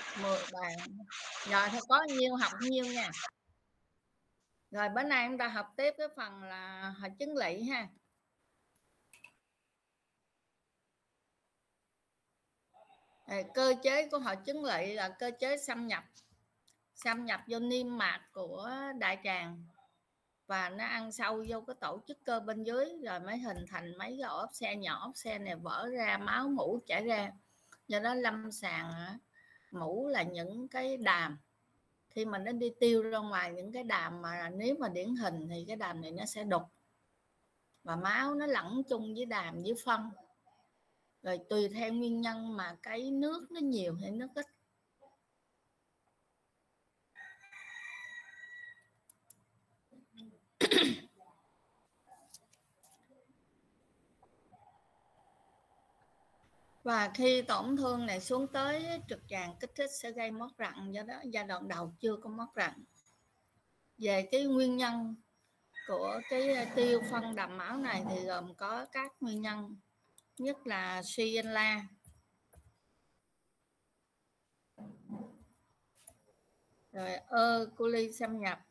10 bạn. Rồi thôi có nhiêu học nhiêu nha. Rồi bữa nay chúng ta học tiếp cái phần là hội chứng lỵ ha. Cơ chế của hội chứng lỵ là cơ chế xâm nhập vô niêm mạc của đại tràng và nó ăn sâu vô cái tổ chức cơ bên dưới rồi mới hình thành mấy cái ốp xe nhỏ. Ốp xe này vỡ ra, máu mủ chảy ra. Do đó lâm sàng mủ là những cái đàm, khi mà nó đi tiêu ra ngoài những cái đàm mà nếu mà điển hình thì cái đàm này nó sẽ đục và máu nó lẫn chung với đàm với phân, rồi tùy theo nguyên nhân mà cái nước nó nhiều hay nước ít. Và khi tổn thương này xuống tới trực tràng kích thích sẽ gây mất rặn, do đó giai đoạn đầu chưa có mất rặn. Về cái nguyên nhân của cái tiêu phân đầm máu này thì gồm có các nguyên nhân, nhất là Shigella, rồi E. coli xâm nhập,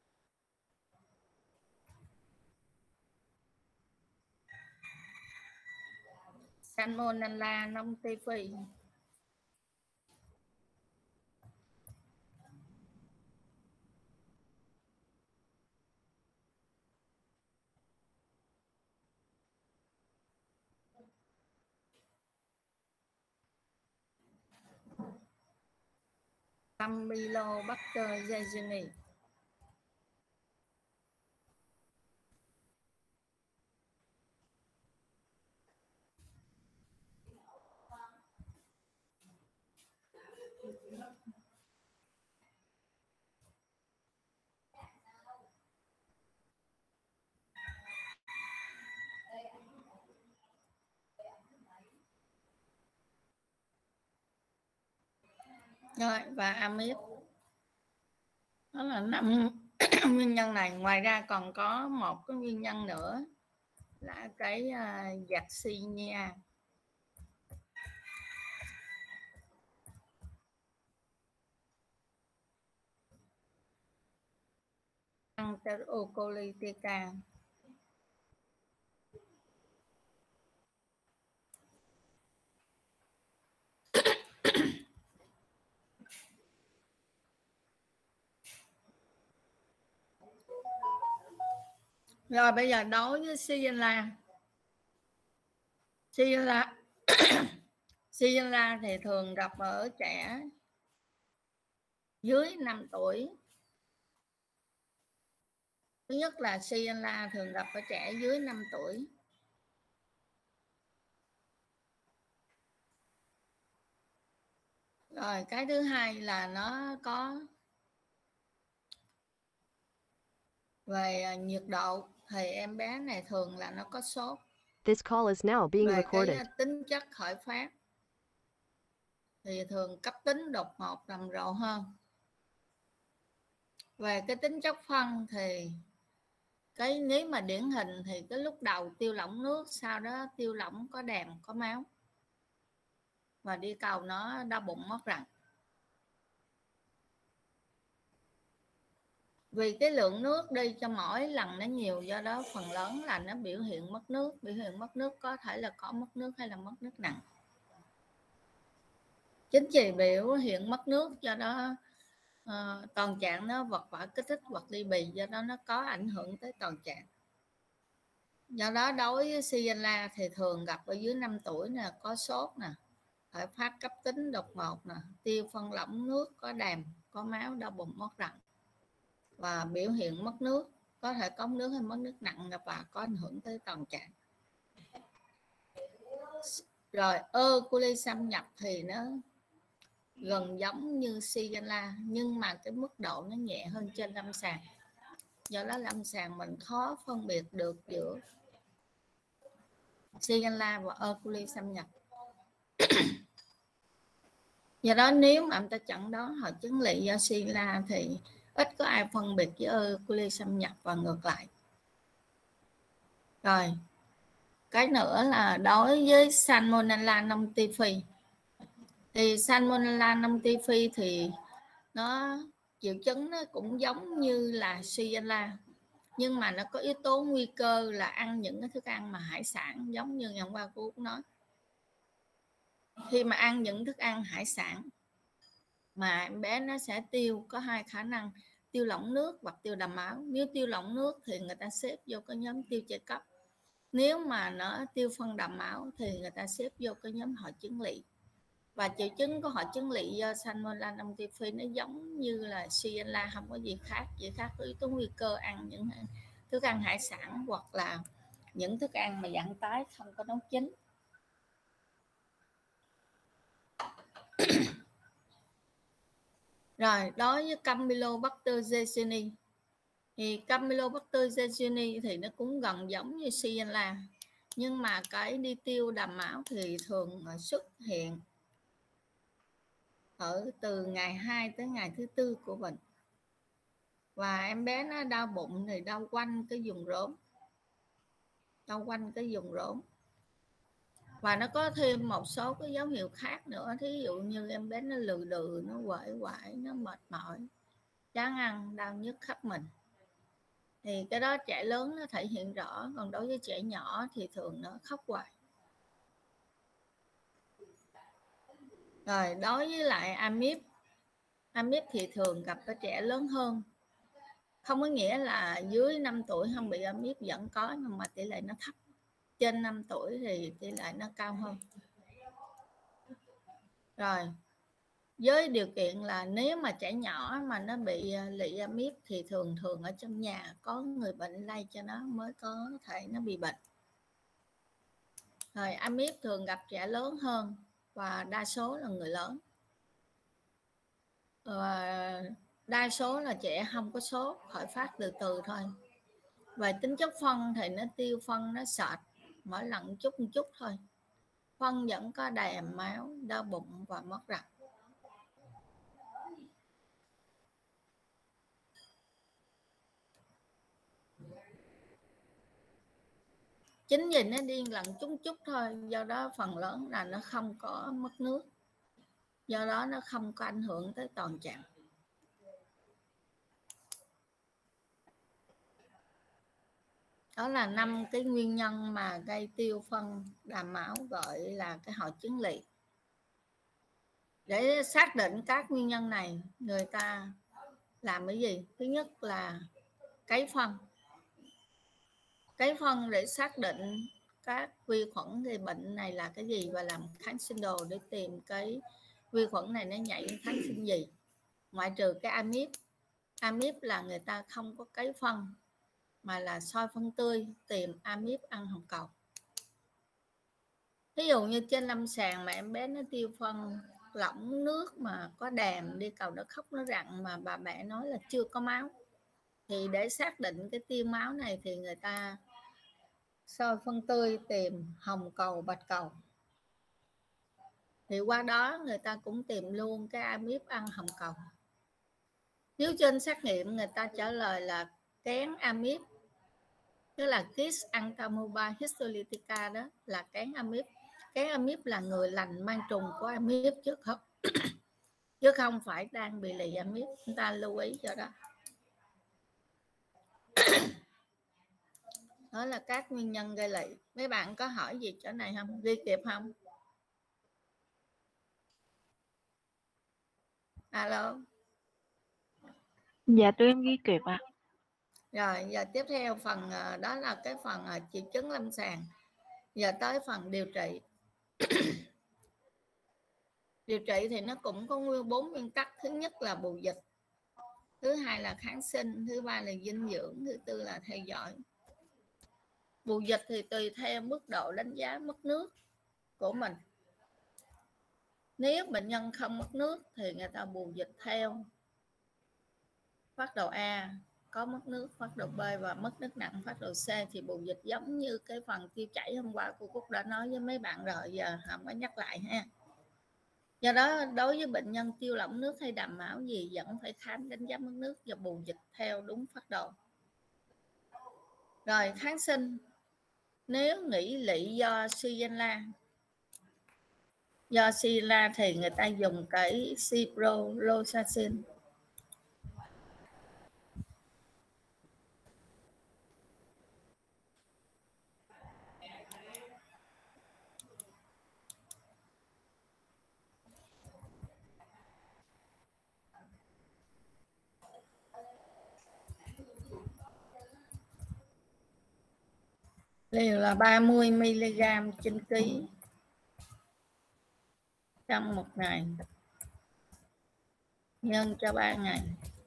Salmonella nông typhi, Campylobacter jejuni. Rồi và amip, đó là 5 nguyên nhân này. Ngoài ra còn có một cái nguyên nhân nữa là cái Yersinia, Enterocolitica. Rồi bây giờ đối với Shigella Shigella thì thường gặp ở trẻ dưới 5 tuổi. Thứ nhất là Shigella thường gặp ở trẻ dưới 5 tuổi. Rồi cái thứ hai là nó có về nhiệt độ thì em bé này thường là nó có sốt. This call is now being Về recorded. cái tính chất khởi phát thì thường cấp tính, đột ngột, rầm rộ hơn. Về cái tính chất phân thì cái nếu mà điển hình thì cái lúc đầu tiêu lỏng nước, sau đó tiêu lỏng có đàm có máu và đi cầu nó đau bụng mất rặn. Vì cái lượng nước đi cho mỗi lần nó nhiều, do đó phần lớn là nó biểu hiện mất nước. Biểu hiện mất nước có thể là có mất nước hay là mất nước nặng. Chính vì biểu hiện mất nước do đó toàn trạng nó vật vã kích thích hoặc ly bì, do đó nó có ảnh hưởng tới toàn trạng. Do đó đối với Shigella thì thường gặp ở dưới 5 tuổi nè, có sốt nè, khởi phát cấp tính đột ngột nè, tiêu phân lỏng nước, có đàm, có máu, đau bụng mất rặn và biểu hiện mất nước, có thể có nước hay mất nước nặng và có ảnh hưởng tới toàn trạng. Rồi E. coli xâm nhập thì nó gần giống như Shigella nhưng mà cái mức độ nó nhẹ hơn trên lâm sàng. Do đó lâm sàng mình khó phân biệt được giữa Shigella và E. coli xâm nhập. Do đó nếu mà người ta chẩn đoán hội chứng lỵ do Shigella thì ít có ai phân biệt với E. coli xâm nhập và ngược lại. Rồi cái nữa là đối với Salmonella nông typhi Thì Salmonella non typhi thì nó triệu chứng nó cũng giống như là Shigella, nhưng mà nó có yếu tố nguy cơ là ăn những cái thức ăn mà hải sản, giống như ngày hôm qua cô Út nói. Khi mà ăn những thức ăn hải sản mà em bé nó sẽ tiêu, có hai khả năng: tiêu lỏng nước hoặc tiêu đầm máu. Nếu tiêu lỏng nước thì người ta xếp vô cái nhóm tiêu chảy cấp, nếu mà nó tiêu phân đầm máu thì người ta xếp vô cái nhóm hội chứng lỵ. Và triệu chứng của hội chứng lỵ do Salmonella non typhi nó giống như là Shigella, không có gì khác, chỉ khác với yếu tố nguy cơ ăn những thức ăn hải sản hoặc là những thức ăn mà dạng tái không có nấu chín. Rồi đối với Campylobacter jejuni thì Campylobacter jejuni thì nó cũng gần giống như Shigella, nhưng mà cái đi tiêu đầm máu thì thường xuất hiện ở từ ngày 2 tới ngày thứ 4 của bệnh. Và em bé nó đau bụng thì đau quanh cái vùng rốn, đau quanh cái vùng rốn. Và nó có thêm một số cái dấu hiệu khác nữa, thí dụ như em bé nó lừ đừ, nó quẩy quải, nó mệt mỏi, chán ăn, đau nhức khắp mình. Thì cái đó trẻ lớn nó thể hiện rõ, còn đối với trẻ nhỏ thì thường nó khóc hoài. Rồi đối với lại amip thì thường gặp ở trẻ lớn hơn, không có nghĩa là dưới 5 tuổi không bị amip, vẫn có nhưng mà tỷ lệ nó thấp. Trên 5 tuổi thì tỷ lệ nó cao hơn. Rồi với điều kiện là nếu mà trẻ nhỏ mà nó bị lị amip thì thường ở trong nhà có người bệnh lây cho nó mới có thể nó bị bệnh. Rồi amip thường gặp trẻ lớn hơn và đa số là người lớn. Đa số là trẻ không có sốt, khởi phát từ từ thôi. Về tính chất phân thì nó tiêu phân nó sệt mỗi lần chút thôi. Phân vẫn có đàm máu, đau bụng và mất răng. Chính vì nó điên lần chút thôi, do đó phần lớn là nó không có mất nước, do đó nó không có ảnh hưởng tới toàn trạng. Đó là 5 cái nguyên nhân mà gây tiêu phân đàm máu, gọi là cái hội chứng lỵ. Để xác định các nguyên nhân này, người ta làm cái gì? Thứ nhất là cấy phân để xác định các vi khuẩn gây bệnh này là cái gì và làm kháng sinh đồ để tìm cái vi khuẩn này nó nhảy kháng sinh gì. Ngoại trừ cái amip là người ta không có cấy phân mà là soi phân tươi tìm amip ăn hồng cầu. Ví dụ như trên lâm sàng mà em bé nó tiêu phân lỏng nước mà có đàm, đi cầu nó khóc nó rặn mà bà mẹ nói là chưa có máu, thì để xác định cái tiêu máu này thì người ta soi phân tươi tìm hồng cầu, bạch cầu. Thì qua đó người ta cũng tìm luôn cái amip ăn hồng cầu. Nếu trên xét nghiệm người ta trả lời là kén amip, tức là Kiss Antamoeba histolytica, đó là kén amip. Kén amip là người lành mang trùng của amip chứ không phải đang bị lì amip, chúng ta lưu ý cho đó. Đó là các nguyên nhân gây lị. Mấy bạn có hỏi gì chỗ này không? Ghi kịp không? Alo. Dạ tụi em ghi kịp ạ. Rồi giờ tiếp theo phần đó là cái phần triệu chứng lâm sàng. Giờ tới phần điều trị. Điều trị thì nó cũng có 4 nguyên tắc. Thứ nhất là bù dịch, thứ hai là kháng sinh, thứ ba là dinh dưỡng, thứ tư là theo dõi. Bù dịch thì tùy theo mức độ đánh giá mất nước của mình. Nếu bệnh nhân không mất nước thì người ta bù dịch theo phác đồ A có mất nước, phác đồ B và mất nước nặng, phác đồ C thì bù dịch giống như cái phần tiêu chảy hôm qua cô Cúc đã nói với mấy bạn rồi, giờ không có nhắc lại ha. Do đó đối với bệnh nhân tiêu lỏng nước hay đàm máu gì vẫn phải khám đánh giá mất nước và bù dịch theo đúng phác đồ. Rồi kháng sinh, nếu nghĩ lị do Shigella Do Sila thì người ta dùng cái ciprofloxacin. Liều là 30 mg trên ký trong một ngày, nhân cho 3 ngày.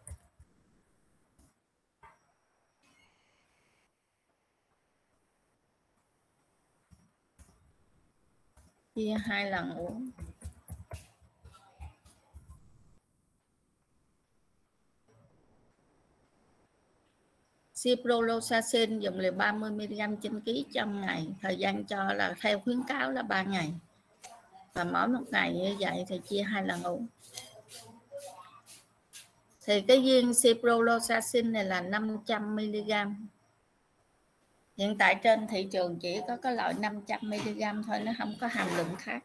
Chia 2 lần uống. Ciprofloxacin dùng liều 30 mg trên ký trong ngày, thời gian cho là theo khuyến cáo là 3 ngày. Và mỗi một ngày như vậy thì chia 2 lần uống. Thì cái viên ciprofloxacin này là 500 mg. Hiện tại trên thị trường chỉ có cái loại 500 mg thôi, nó không có hàm lượng khác.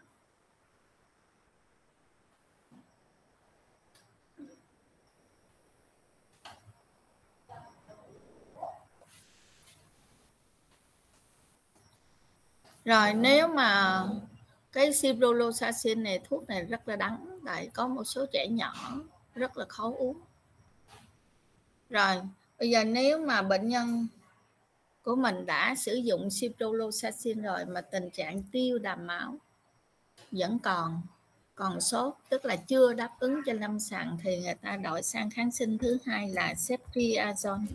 Rồi nếu mà cái ciprofloxacin này, thuốc này rất là đắng, tại có một số trẻ nhỏ rất là khó uống. Rồi bây giờ nếu mà bệnh nhân của mình đã sử dụng ciprofloxacin rồi mà tình trạng tiêu đàm máu vẫn còn sốt, tức là chưa đáp ứng cho lâm sàng, thì người ta đổi sang kháng sinh thứ hai là ceftriaxone.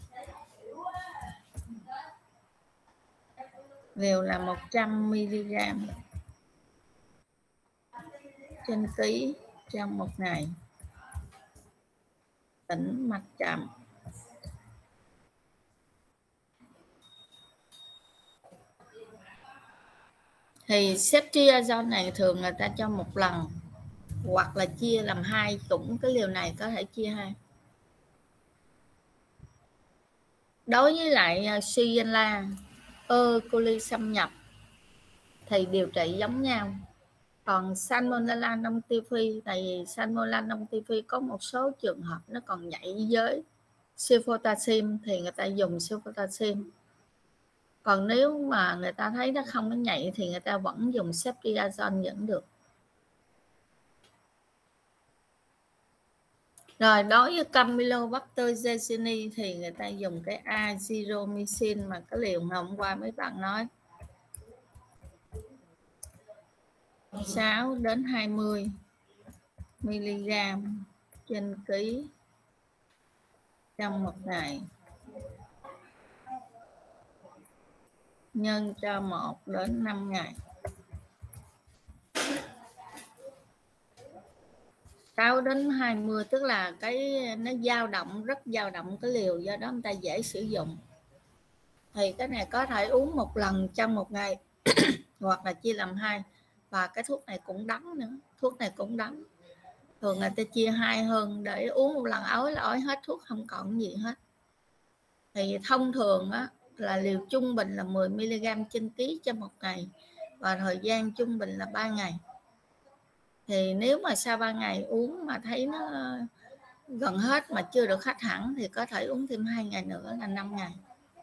Liều là 100 mg trên ký trong một ngày. Tĩnh mạch chậm. Thì ceftriaxone này thường người ta cho một lần hoặc là chia làm hai, cũng cái liều này có thể chia hai. Đối với lại Shigella, E. coli xâm nhập thì điều trị giống nhau. Còn Salmonella non typhi, tại vì Salmonella non typhi có một số trường hợp nó còn nhạy với sulfoxaflor thì người ta dùng sulfoxaflor. Còn nếu mà người ta thấy nó không có nhạy thì người ta vẫn dùng ceftriaxone vẫn được. Rồi đối với Campylobacter jejuni thì người ta dùng cái azithromycin mà cái liều mà hôm qua mấy bạn nói, 6 đến 20 mg trên ký trong một ngày, nhân cho 1 đến 5 ngày. 6 đến 20 tức là cái nó rất dao động cái liều, do đó người ta dễ sử dụng. Thì cái này có thể uống một lần trong một ngày hoặc là chia làm hai. Và cái thuốc này cũng đắng nữa, thuốc này cũng đắng. Thường người ta chia hai hơn để uống một lần ói là ói hết thuốc, không còn gì hết. Thì thông thường á, là liều trung bình là 10 mg trên ký cho một ngày và thời gian trung bình là 3 ngày. Thì nếu mà sau 3 ngày uống mà thấy nó gần hết mà chưa được hết hẳn thì có thể uống thêm 2 ngày nữa là 5 ngày.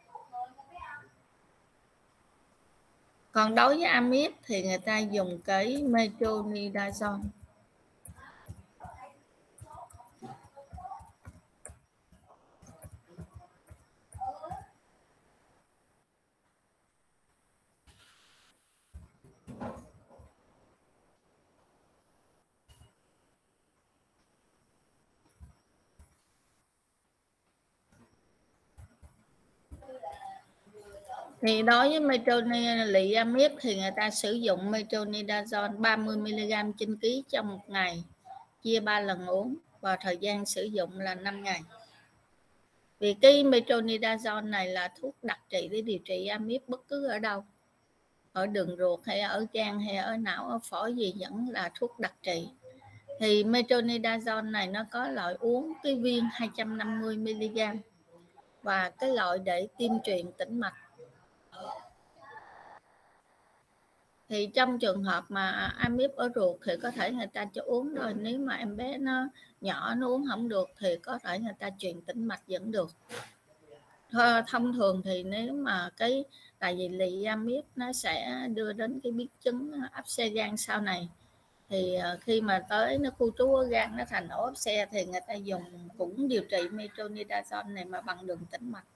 Còn đối với amip thì người ta dùng cái metronidazole. Thì đối với metronidazole thì người ta sử dụng metronidazole 30 mg trên ký trong một ngày, chia 3 lần uống và thời gian sử dụng là 5 ngày. Vì cái metronidazole này là thuốc đặc trị để điều trị amip bất cứ ở đâu, ở đường ruột hay ở gan hay ở não, ở phổi gì vẫn là thuốc đặc trị. Thì metronidazole này nó có loại uống cái viên 250 mg và cái loại để tiêm truyền tĩnh mạch. Thì trong trường hợp mà amip ở ruột thì có thể người ta cho uống rồi, nếu mà em bé nó nhỏ nó uống không được thì có thể người ta truyền tĩnh mạch vẫn được. Thông thường thì nếu mà tại vì lị amip nó sẽ đưa đến cái biến chứng áp xe gan sau này, thì khi mà tới nó khu trú ở gan, nó thành ổ áp xe, thì người ta dùng cũng điều trị metronidazole này mà bằng đường tĩnh mạch.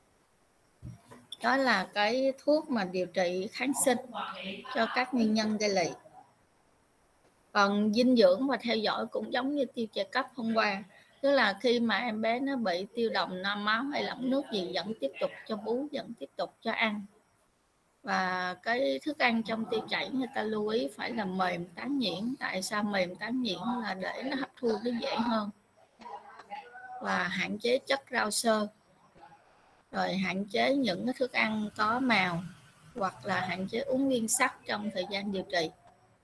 Đó là cái thuốc mà điều trị kháng sinh cho các nguyên nhân gây lị. Còn dinh dưỡng và theo dõi cũng giống như tiêu chè cấp hôm qua, tức là khi mà em bé nó bị tiêu độc máu hay lỏng nước gì vẫn tiếp tục cho bú, vẫn tiếp tục cho ăn. Và cái thức ăn trong tiêu chảy người ta lưu ý phải là mềm tán nhuyễn. Tại sao mềm tán nhuyễn? Là để nó hấp thu nó dễ hơn. Và hạn chế chất rau xơ, rồi hạn chế những cái thức ăn có màu, hoặc là hạn chế uống viên sắt trong thời gian điều trị.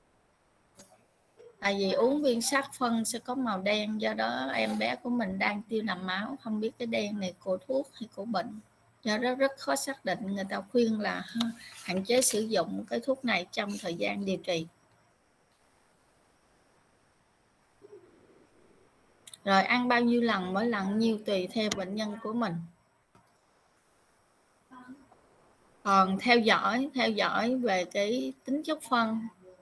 Tại vì uống viên sắt phân sẽ có màu đen, do đó em bé của mình đang tiêu nằm máu, không biết cái đen này của thuốc hay của bệnh, do đó rất khó xác định. Người ta khuyên là hạn chế sử dụng cái thuốc này trong thời gian điều trị. Rồi ăn bao nhiêu lần, mỗi lần nhiêu tùy theo bệnh nhân của mình. Còn theo dõi về cái tính chất phân,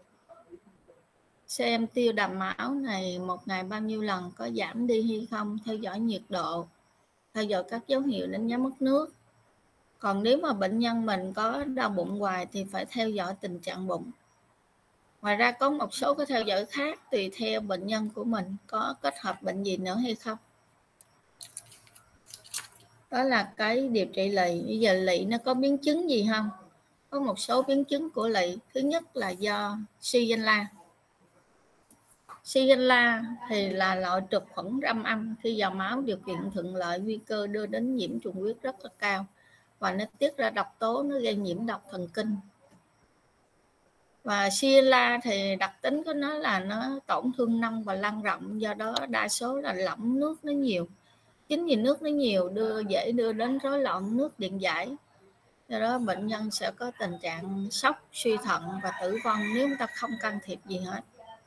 xem tiêu đàm máu này một ngày bao nhiêu lần, có giảm đi hay không, theo dõi nhiệt độ, theo dõi các dấu hiệu đánh giá mất nước. Còn nếu mà bệnh nhân mình có đau bụng hoài thì phải theo dõi tình trạng bụng. Ngoài ra có một số cái theo dõi khác tùy theo bệnh nhân của mình có kết hợp bệnh gì nữa hay không. Đó là cái điều trị lị. Bây giờ lị nó có biến chứng gì không? Có một số biến chứng của lị. Thứ nhất là do Shigella. Shigella thì là loại trực khuẩn râm âm, khi vào máu điều kiện thuận lợi, nguy cơ đưa đến nhiễm trùng huyết rất là cao, và nó tiết ra độc tố, nó gây nhiễm độc thần kinh. Và Shigella thì đặc tính của nó là nó tổn thương nông và lan rộng, do đó đa số là lỏng nước nó nhiều. Chính vì nước nó nhiều dễ đưa đến rối loạn nước điện giải, do đó bệnh nhân sẽ có tình trạng sốc, suy thận và tử vong nếu người ta không can thiệp gì hết.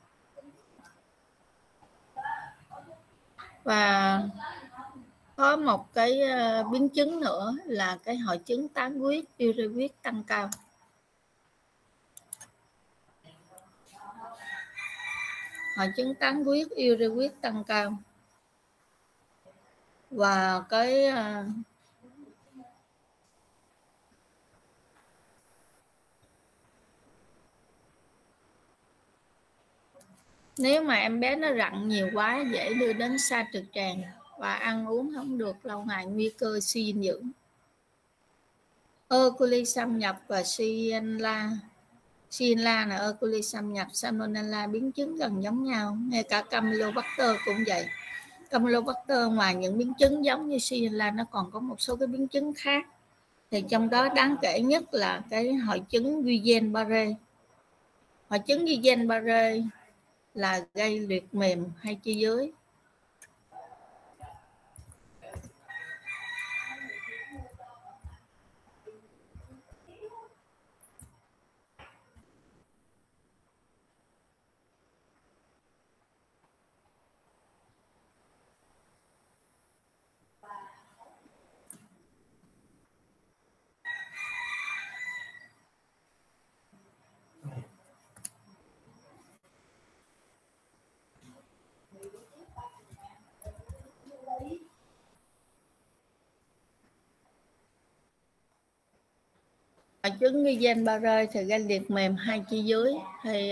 Và có một cái biến chứng nữa là cái hội chứng tán huyết, uric huyết tăng cao. Hội chứng tán huyết, uric huyết tăng cao. Và cái nếu mà em bé nó rặn nhiều quá dễ đưa đến sa trực tràng, và ăn uống không được lâu ngày, nguy cơ suy dinh dưỡng. E. coli xâm nhập và Shigella là E. coli xâm nhập, Salmonella biến chứng gần giống nhau. Ngay cả Campylobacter cũng vậy. Campylobacter ngoài những biến chứng giống như Shigella, nó còn có một số cái biến chứng khác. Thì trong đó đáng kể nhất là cái hội chứng Guillain-Barré. Hội chứng Guillain-Barré là gây liệt mềm hai chi dưới. Hội chứng Guillain-Barré thì gây liệt mềm hai chi dưới. Thì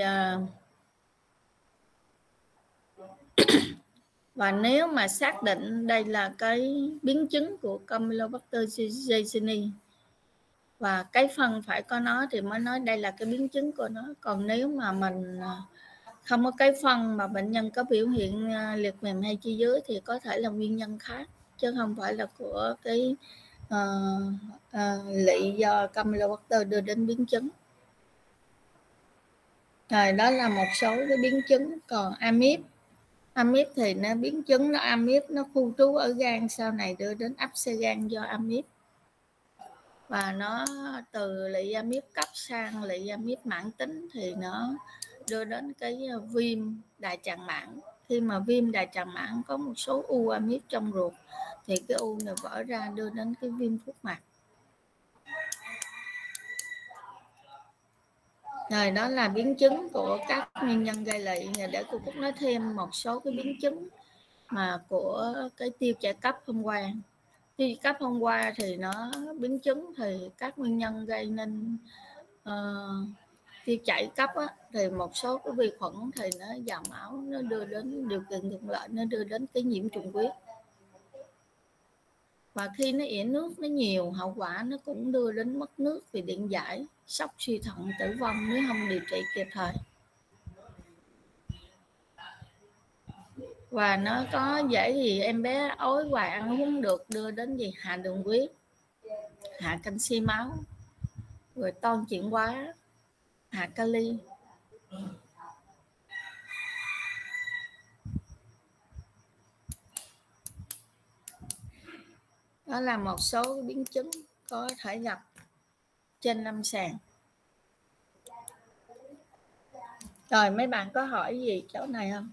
và nếu mà xác định đây là cái biến chứng của Campylobacter jejuni và cái phân phải có nó thì mới nói đây là cái biến chứng của nó. Còn nếu mà mình không có cái phân mà bệnh nhân có biểu hiện liệt mềm hai chi dưới thì có thể là nguyên nhân khác, chứ không phải là của cái lị do Campylobacter đưa đến biến chứng. Rồi đó là một số cái biến chứng. Còn amip thì nó biến chứng nó khu trú ở gan, sau này đưa đến áp xe gan do amip. và nó từ lị amip cấp sang lị amip mãn tính thì nó đưa đến cái viêm đại tràng mãn. Khi mà viêm đại tràng mãn có một số u amip trong ruột thì cái u này vỡ ra đưa đến cái viêm phúc mạc. Rồi đó là biến chứng của các nguyên nhân gây lị. Để cô Cúc nói thêm một số cái biến chứng mà của cái tiêu chảy cấp hôm qua. Tiêu chảy cấp hôm qua thì nó biến chứng thì các nguyên nhân gây nên tiêu chảy cấp á, thì một số cái vi khuẩn thì nó vào máu, nó đưa đến điều kiện thuận lợi, nó đưa đến cái nhiễm trùng huyết. Và khi nó ỉa nước nó nhiều, hậu quả nó cũng đưa đến mất nước vì điện giải, sốc suy thận, tử vong nếu không điều trị kịp thời. Và nó có dễ gì em bé ói hoài ăn uống được, đưa đến gì hạ đường huyết, hạ canxi máu, rồi toan chuyển hóa, hạ kali. Đó là một số biến chứng có thể gặp trên lâm sàng. Rồi mấy bạn có hỏi gì chỗ này không?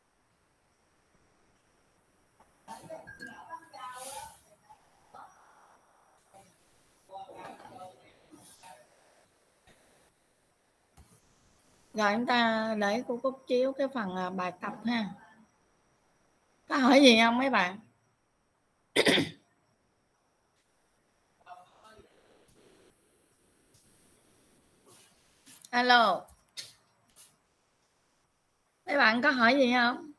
Rồi chúng ta để cô Cúc chiếu cái phần bài tập ha. Có hỏi gì không mấy bạn? Alo. Mấy bạn có hỏi gì không?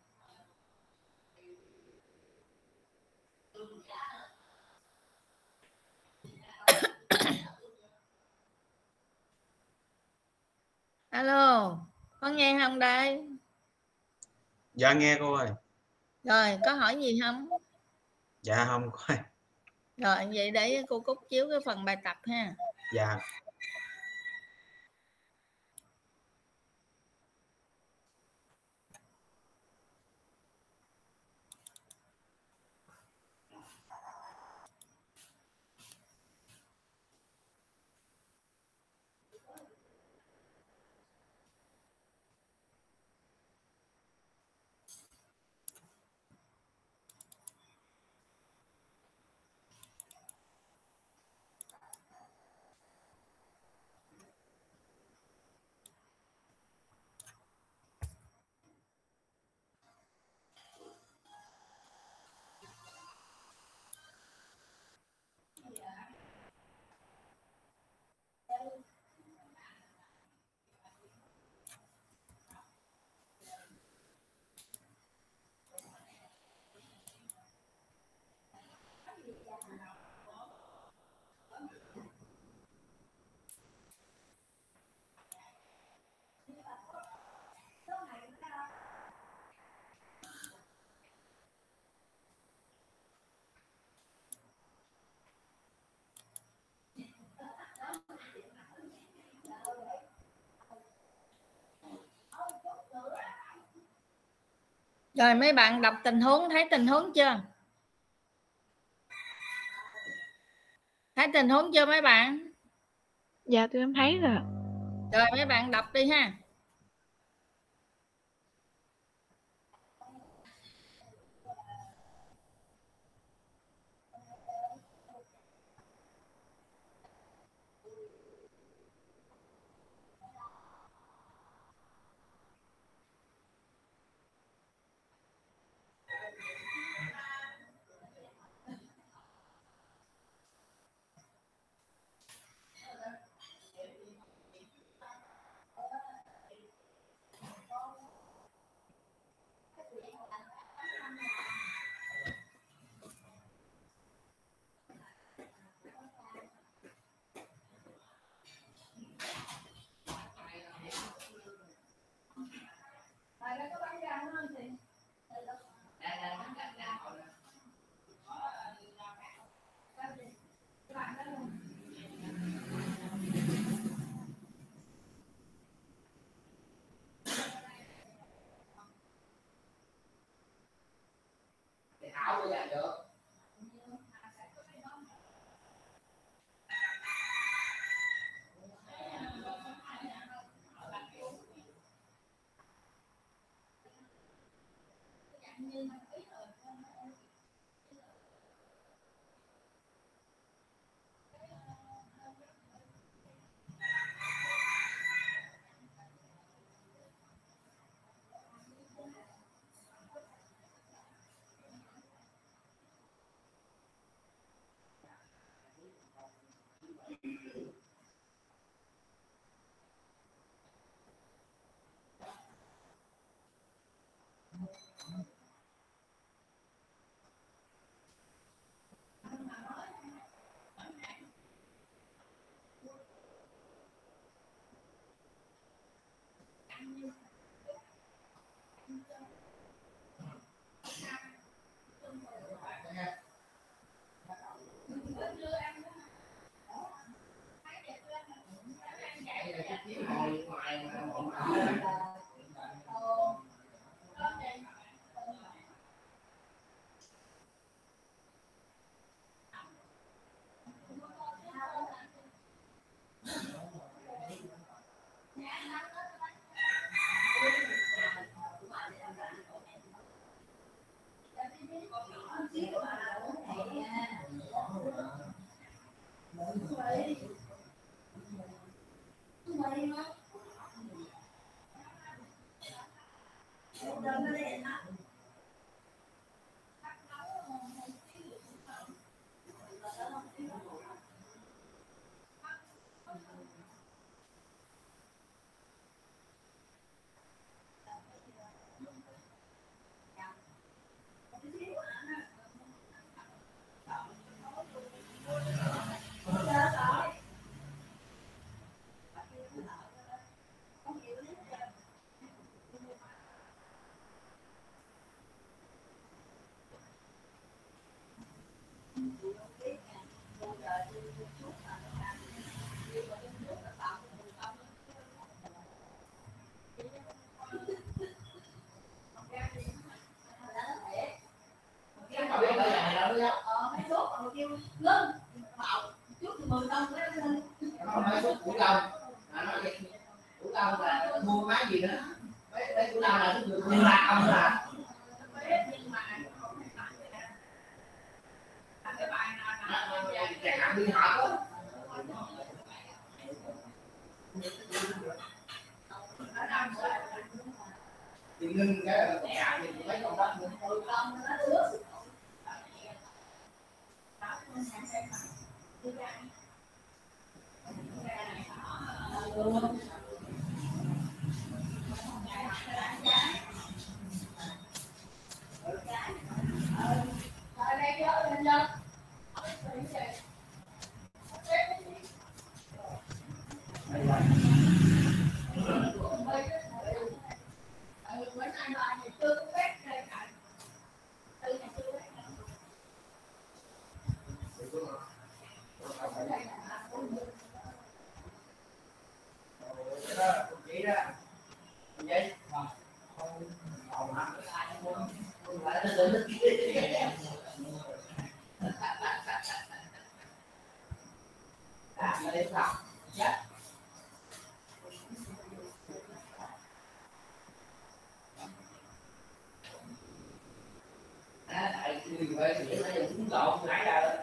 Alo, có nghe không đây? Dạ nghe cô ơi. Rồi, có hỏi gì không? Dạ không có. Rồi, vậy để cô Cúc chiếu cái phần bài tập ha. Dạ. Rồi mấy bạn đọc tình huống, thấy tình huống chưa? Thấy tình huống chưa mấy bạn? Dạ tụi em thấy rồi. Rồi mấy bạn đọc đi ha. mua máy gì nữa đấy của nào là cái người liên lạc ông là đi học thì ngưng cái là nhà thì mấy con đất vậy đó vậy tại vì vậy thì nó cũng lộn nãy giờ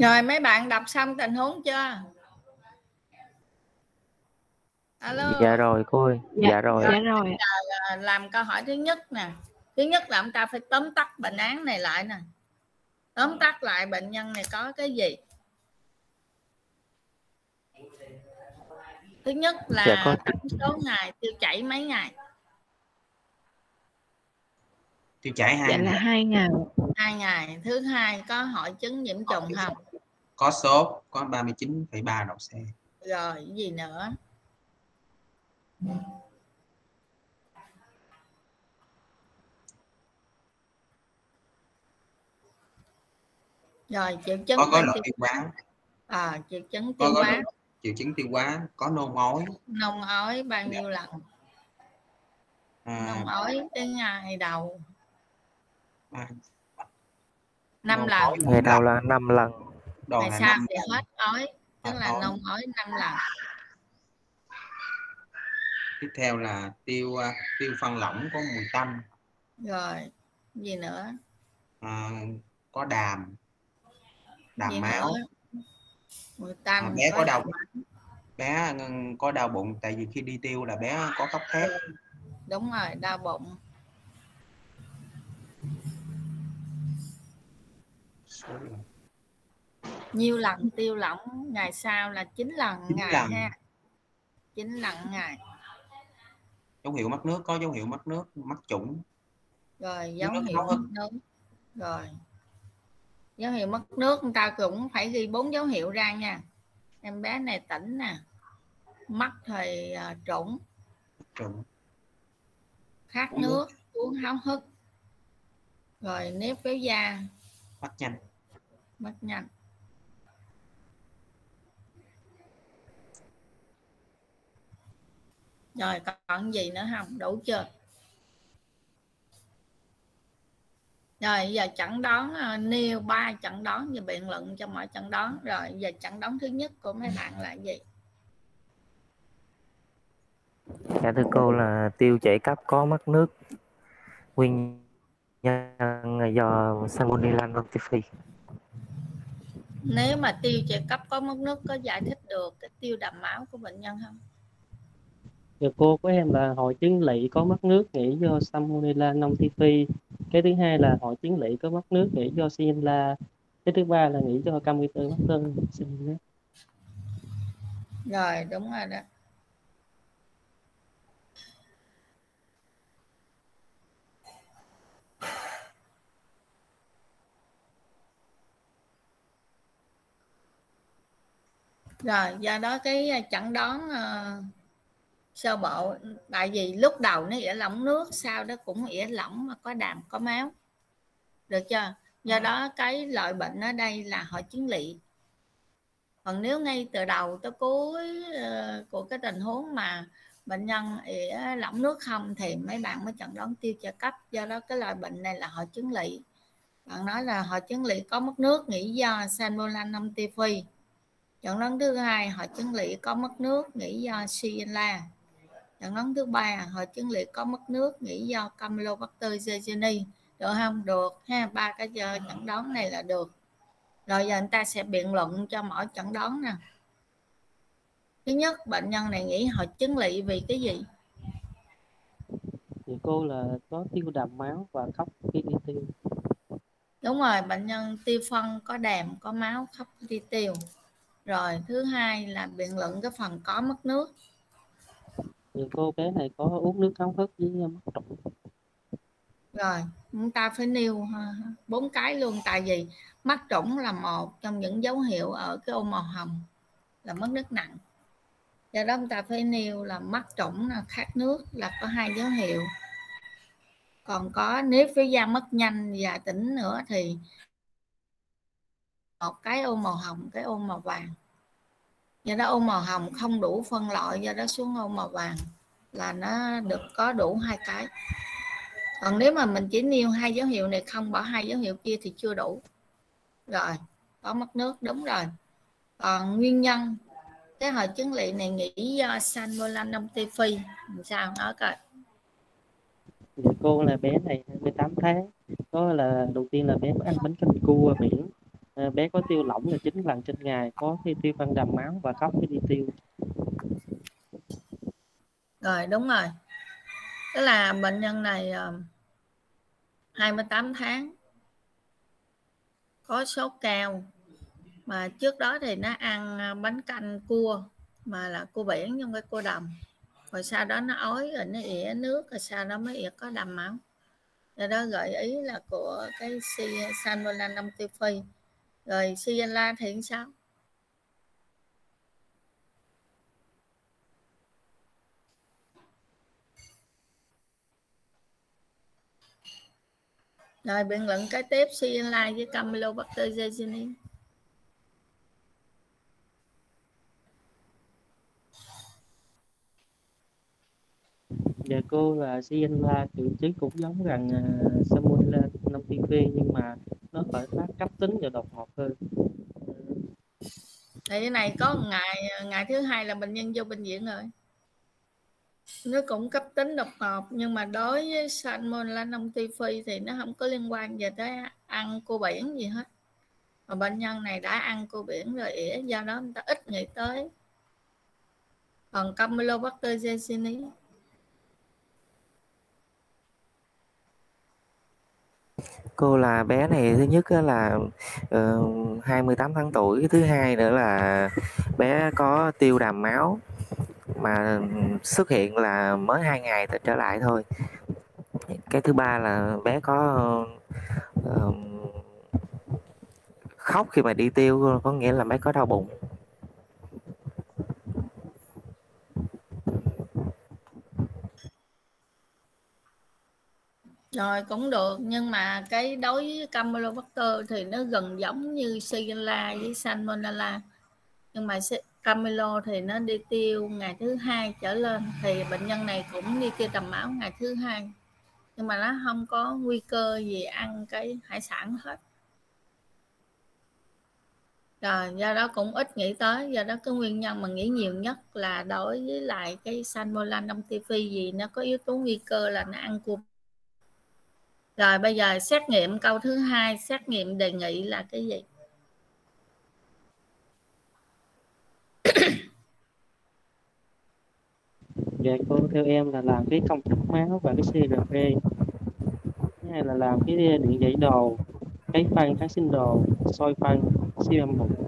Rồi mấy bạn đọc xong tình huống chưa? Alo. Dạ rồi cô ơi. Dạ rồi. Dạ rồi. Làm câu hỏi thứ nhất nè. Thứ nhất là chúng ta phải tóm tắt bệnh án này lại nè. Tóm tắt lại bệnh nhân này có cái gì? Thứ nhất là Dạ có. tổng số ngày tiêu chảy mấy ngày? Tiêu chảy Dạ là 2 ngày. 2 ngày. Thứ hai có hội chứng nhiễm trùng không? Có sốt, có 39,3 độ C. Rồi cái gì nữa? Rồi triệu chứng Có rối loạn tiêu hóa. triệu chứng Có tiêu rối hóa. loạn triệu chứng tiêu hóa, có nôn ói. Nôn ói bao nhiêu lần? Nôn ói cái ngày đầu 5 nôn lần. ói Ngày đầu là 5 lần. Đòn Ngày là sau 5 thì lần. hết ói, tức Hết là ói. nôn ói 5 lần. Tiếp theo là tiêu phân lỏng có mùi tanh. Rồi gì nữa? Có đàm Gì máu. nữa? Mùi tanh. Bé có đau, đàm. bé có đau bụng, tại vì khi đi tiêu là bé có khóc thét. Đúng rồi, đau bụng. Nhiêu lần tiêu lỏng? Ngày sau là 9 lần 9 ngày lần. ha. 9 lần ngày. Dấu hiệu mất nước, có dấu hiệu mất nước, mắc chủng. Rồi dấu hiệu mất nước. Rồi dấu hiệu mất nước người ta cũng phải ghi 4 dấu hiệu ra nha. Em bé này tỉnh nè, mắt thì trũng, khát nước, uống háo hức, rồi nếp véo da, mất nhanh. Rồi còn gì nữa không? Đủ chưa? Rồi giờ chẩn đoán nêu 3 chẩn đoán và biện luận cho mỗi chẩn đoán. Rồi giờ chẩn đoán thứ nhất của mấy bạn là gì? Dạ thưa cô là tiêu chảy cấp có mất nước. Nguyên nhân do Salmonella notifi. Nếu mà tiêu chảy cấp có mất nước có giải thích được cái tiêu đạm máu của bệnh nhân không? Dạ cô, của em là hội chứng lỵ có mất nước nghĩ do Salmonella notifi. Cái thứ hai là hội chứng lỵ có mất nước nghĩ do Shigella. Cái thứ ba là nghĩ do Campylobacter Shigella. Rồi đúng rồi đó. Rồi do đó cái chẩn đoán sơ bộ, tại vì lúc đầu nó ỉa lỏng nước, sau đó cũng ỉa lỏng mà có đàm có máu, được chưa? Do đó cái loại bệnh ở đây là hội chứng lỵ. Còn nếu ngay từ đầu tới cuối của cái tình huống mà bệnh nhân ỉa lỏng nước không thì mấy bạn mới chẩn đoán tiêu chảy cấp. Do đó cái loại bệnh này là hội chứng lỵ. Bạn nói là hội chứng lỵ có mất nước nghĩ do Salmonella notifi. Chẩn đoán thứ hai, hội chứng lỵ có mất nước nghĩ do Shigella. Chẩn đoán thứ ba, hội chứng lỵ có mất nước nghĩ do Campylobacter jejuni. Được không? Được ha, 3 cái chẩn đoán này là được. Rồi giờ người ta sẽ biện luận cho mỗi chẩn đoán nè. Thứ nhất, bệnh nhân này nghĩ hội chứng lỵ vì cái gì? Thì cô là có tiêu đàm máu và khóc khi đi tiêu. Đúng rồi, bệnh nhân tiêu phân có đàm có máu, khóc đi tiêu. Rồi thứ hai là biện luận cái phần có mất nước. Thì cô bé này có uống nước háo hức với mất trũng. Rồi chúng ta phải nêu 4 cái luôn, tại vì mắc trũng là một trong những dấu hiệu ở cái ô màu hồng là mất nước nặng. Do đó chúng ta phải nêu là mắc trũng là khát nước là có 2 dấu hiệu. Còn có nếp véo da mất nhanh và tỉnh nữa thì một cái ô màu hồng, cái ô màu vàng. Do đó ô màu hồng không đủ phân loại, do đó xuống ô màu vàng là nó được có đủ 2 cái. Còn nếu mà mình chỉ nêu 2 dấu hiệu này không bỏ 2 dấu hiệu kia thì chưa đủ. Rồi có mất nước, đúng rồi. Còn nguyên nhân cái hội chứng lỵ này nghĩ do Salmonella notifi sao nói coi. Dạ cô là bé này 28 tháng. Có là đầu tiên là bé có ăn bánh canh cua biển. bé có tiêu lỏng là 9 lần trên ngày, có khi tiêu phân đầm máu và khóc khi đi tiêu. Rồi đúng rồi, tức là bệnh nhân này 28 tháng, có sốt cao, mà trước đó thì nó ăn bánh canh cua mà là cua biển nhưng cái cua đầm, rồi sau đó nó ói rồi nó ỉa nước, rồi sau đó mới ỉa có đầm máu. Do đó gợi ý là của cái Salmonella Nam Tiêu Phi. Rồi Shigella thì sao? Rồi biện luận cái tiếp Shigella với Campylobacter jejuni. Dạ cô, là Shigella triệu chứng cũng giống gần Salmonella Nam Phi, nhưng mà nó khởi phát cấp tính và đột ngột hơn. Thì cái này có ngày thứ hai là bệnh nhân vô bệnh viện rồi. Nó cũng cấp tính đột ngột, nhưng mà đối với Salmonella Nam Phi thì nó không có liên quan về tới ăn cua biển gì hết. Mà bệnh nhân này đã ăn cua biển rồi ỉa, do đó người ta ít nghĩ tới. Còn Campylobacter jejuni Cô, là bé này thứ nhất á là 28 tháng tuổi, cái thứ hai nữa là bé có tiêu đàm máu mà xuất hiện là mới 2 ngày trở lại thôi. Cái thứ ba là bé có khóc khi mà đi tiêu, có nghĩa là bé có đau bụng. rồi cũng được, nhưng mà cái đối với Campylobacter thì nó gần giống như Shigella với Salmonella, nhưng mà Campylo thì nó đi tiêu ngày thứ hai trở lên, thì bệnh nhân này cũng đi tiêu đầm máu ngày thứ hai, nhưng mà nó không có nguy cơ gì ăn cái hải sản hết. Rồi do đó cũng ít nghĩ tới, do đó cái nguyên nhân mà nghĩ nhiều nhất là đối với lại cái Salmonella Nam Phi, gì nó có yếu tố nguy cơ là nó ăn cua. Rồi bây giờ xét nghiệm câu thứ hai, xét nghiệm đề nghị là cái gì? Dạ cô, theo em là làm cái công thức máu và cái CRP, thứ hai là làm cái điện giải đồ, cái phân kháng sinh đồ, soi phân, siêu âm bụng.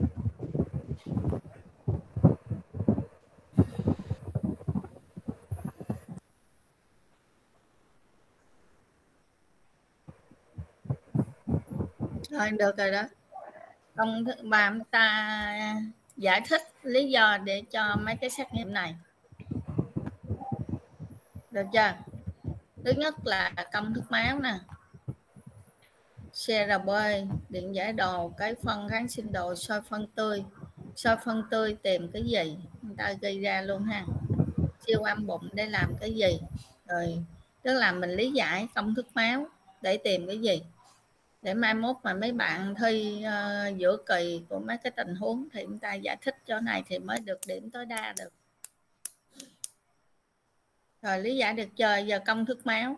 Rồi được rồi đó. Công thức bà ta giải thích lý do để cho mấy cái xét nghiệm này, được chưa? Thứ nhất là công thức máu nè, CRP, điện giải đồ, cái phân kháng sinh đồ, soi phân tươi. Soi phân tươi tìm cái gì, người ta ghi ra luôn ha. Siêu âm bụng để làm cái gì, rồi tức là mình lý giải công thức máu để tìm cái gì, để mai mốt mà mấy bạn thi giữa kỳ của mấy cái tình huống thì chúng ta giải thích chỗ này thì mới được điểm tối đa được. Rồi lý giải được chưa? Giờ công thức máu,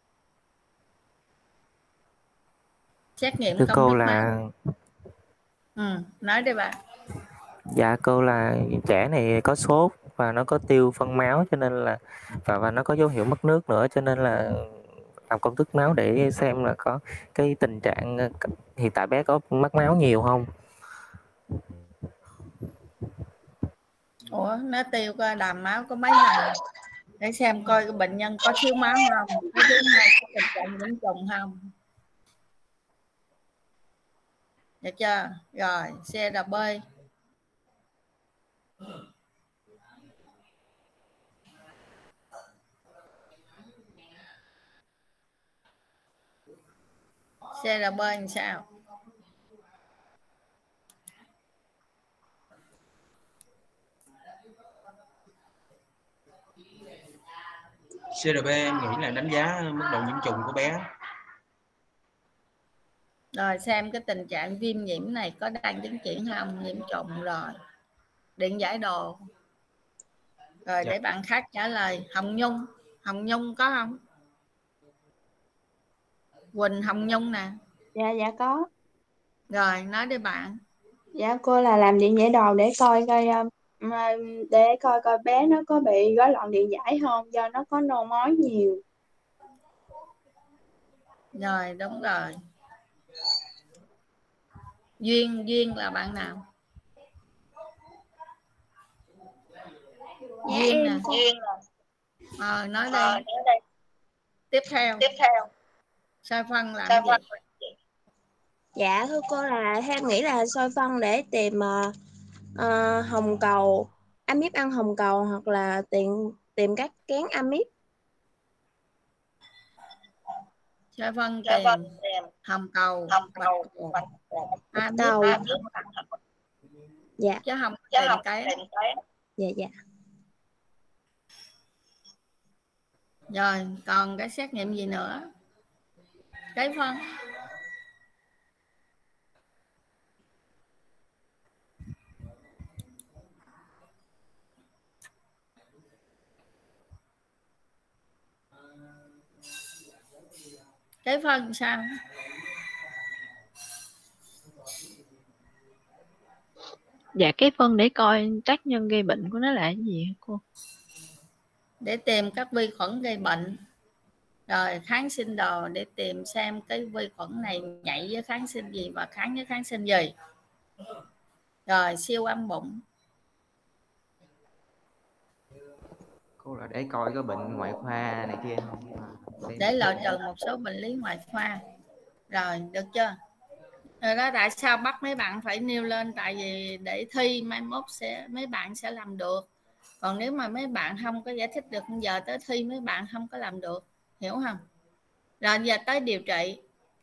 xét nghiệm Thưa công cô thức là máu. Nói đi bà. Dạ cô, là trẻ này có sốt và nó có tiêu phân máu, cho nên là và nó có dấu hiệu mất nước nữa, cho nên là làm công thức máu để xem là có cái tình trạng hiện tại bé có mất máu nhiều không. Ủa nó tiêu coi đàm máu có mấy lần để xem coi cái bệnh nhân có thiếu máu không, cái thứ hai có tình trạng nhiễm trùng không, được chưa? Rồi CRP, CRP làm sao? CRP em nghĩ là đánh giá mức độ nhiễm trùng của bé. Rồi xem cái tình trạng viêm nhiễm này có đang tiến triển không, nhiễm trùng. Rồi điện giải đồ. Rồi để bạn khác trả lời. Hồng Nhung có không? Quỳnh Hồng Nhung nè. Dạ có. Rồi nói đi bạn. Dạ cô là làm điện giải đầu để coi coi để coi coi bé nó có bị rối loạn điện giải không, do nó có nôn ói nhiều. Rồi đúng rồi. Duyên là bạn nào? Dạ Duyên em nè. cô. Nói đây. Tiếp theo. Soi phân làm gì? Dạ thưa cô là em nghĩ là soi phân để tìm hồng cầu, amip ăn hồng cầu, hoặc là tìm các kén amip. Soi phân tìm hồng cầu, bạch cầu, amip Cầu. ăn Dạ. chứ không tìm cái. Dạ dạ. Rồi còn cái xét nghiệm gì nữa? Cái phân. Cái phân sao? Dạ cái phân để coi tác nhân gây bệnh của nó là cái gì hả cô? Để tìm các vi khuẩn gây bệnh, rồi kháng sinh đồ để tìm xem cái vi khuẩn này nhạy với kháng sinh gì và kháng với kháng sinh gì. Rồi siêu âm bụng. Cô là để coi có bệnh ngoại khoa này kia không? Để loại trừ một số bệnh lý ngoại khoa. Rồi được chưa? Rồi đó, tại sao bắt mấy bạn phải nêu lên? Tại vì để thi mai mốt mấy bạn sẽ làm được. Còn nếu mà mấy bạn không có giải thích được, giờ tới thi mấy bạn không có làm được, hiểu không? Rồi giờ tới điều trị.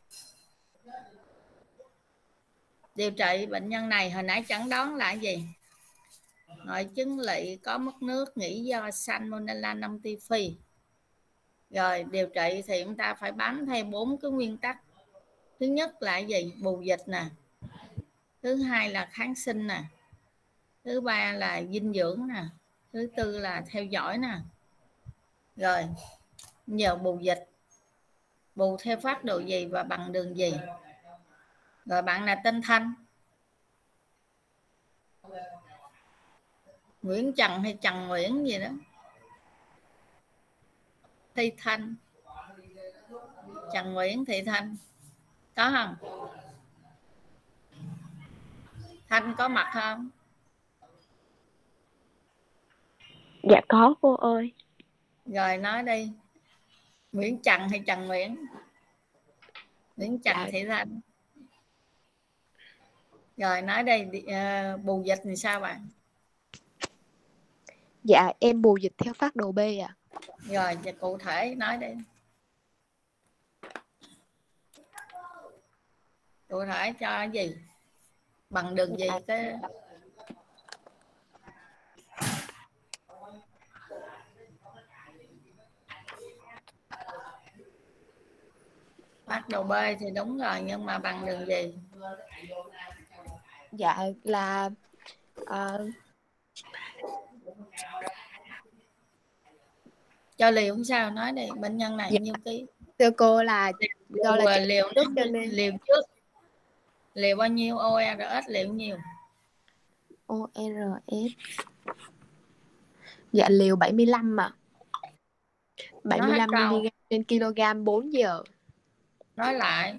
Điều trị bệnh nhân này hồi nãy chẩn đoán là gì? Hội chứng lỵ có mất nước nghĩ do Salmonella non typhi. Rồi điều trị thì chúng ta phải bám theo 4 cái nguyên tắc. Thứ nhất là gì? Bù dịch nè. Thứ hai là kháng sinh nè. Thứ ba là dinh dưỡng nè. Thứ tư là theo dõi nè. Rồi giờ bù dịch, bù theo phác đồ gì và bằng đường gì? Rồi bạn là tên Thanh, Nguyễn Trần hay Trần Nguyễn gì đó, Thị Thanh, Trần Nguyễn Thị Thanh, có không? Thanh có mặt không? Dạ có cô ơi. Rồi nói đi. Nguyễn Trần hay Trần Nguyễn? Nguyễn Trần Thị Thanh. Rồi nói đây, bù dịch thì sao bạn? Dạ em bù dịch theo phác đồ B ạ. Rồi và cụ thể nói đi. Cụ thể cho cái gì? Bằng đường gì? Cái phác đồ B thì đúng rồi, nhưng mà bằng đường gì? Dạ là cho liều không sao, nói đi. Bệnh nhân này dạ, nhiêu ký? thưa cô là do là liều trước cho nên liều trước liều bao nhiêu? ORS liều nhiều? ORS dạ liều 75 mà. 75 mg trên kg 4 giờ. Nói lại.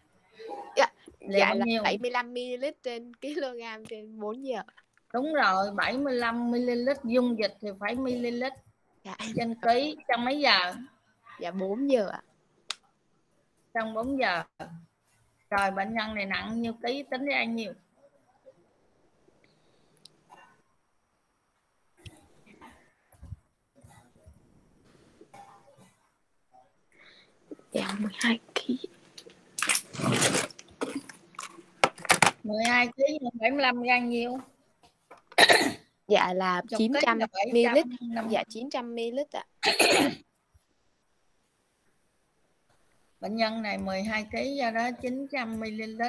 Dạ là 75 ml trên kg trên 4 giờ. Đúng rồi, 75 ml. Dung dịch thì phải ml. Dạ. Trên ký trong mấy giờ? Dạ 4 giờ ạ. Trong 4 giờ. Rồi bệnh nhân này nặng nhiêu ký, tính ra nhiêu? Dạ 12 kg. 12 kg 75 gram nhiêu? Dạ là 900 ml. Dạ 900 ml ạ. Bệnh nhân này 12 kg, do đó 900 ml.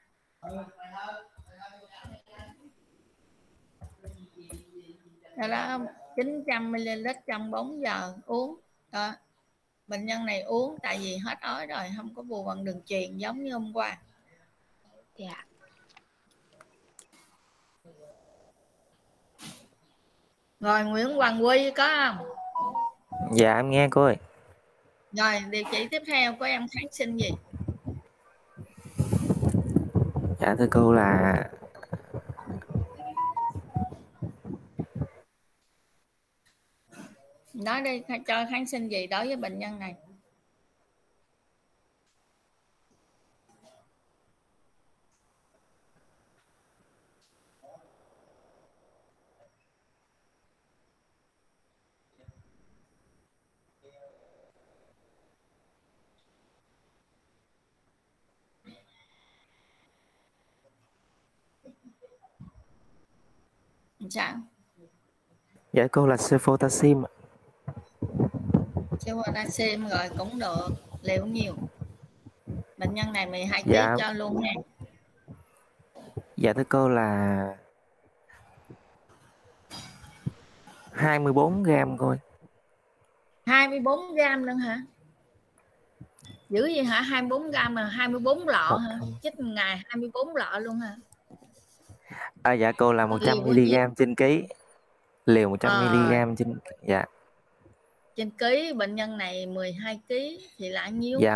Do đó 900 ml trong 4 giờ uống. Đó. Bệnh nhân này uống tại vì hết ói rồi, không có bù bằng đường truyền giống như hôm qua. Dạ. Rồi Nguyễn Hoàng Quy có không? Dạ em nghe cô ơi. Rồi địa chỉ tiếp theo của em kháng sinh gì? Dạ thưa cô là Nói đi, cho kháng sinh gì đối với bệnh nhân này? Sao? dạ cô là cefotaxim. Cefotaxim rồi cũng được. Liều nhiều. Bệnh nhân này 12 kg Dạ. cho luôn nha. Dạ thưa cô là 24 gram cô ơi. 24 gram luôn hả? Dữ gì hả? 24 gram mà 24 lọ hả? Chích một ngày 24 lọ luôn hả? Dạ cô là 100 Liều bao nhiêu? mg trên ký. Liều 100 mg trên dạ. Trên ký bệnh nhân này 12 kg thì là nhiêu? Dạ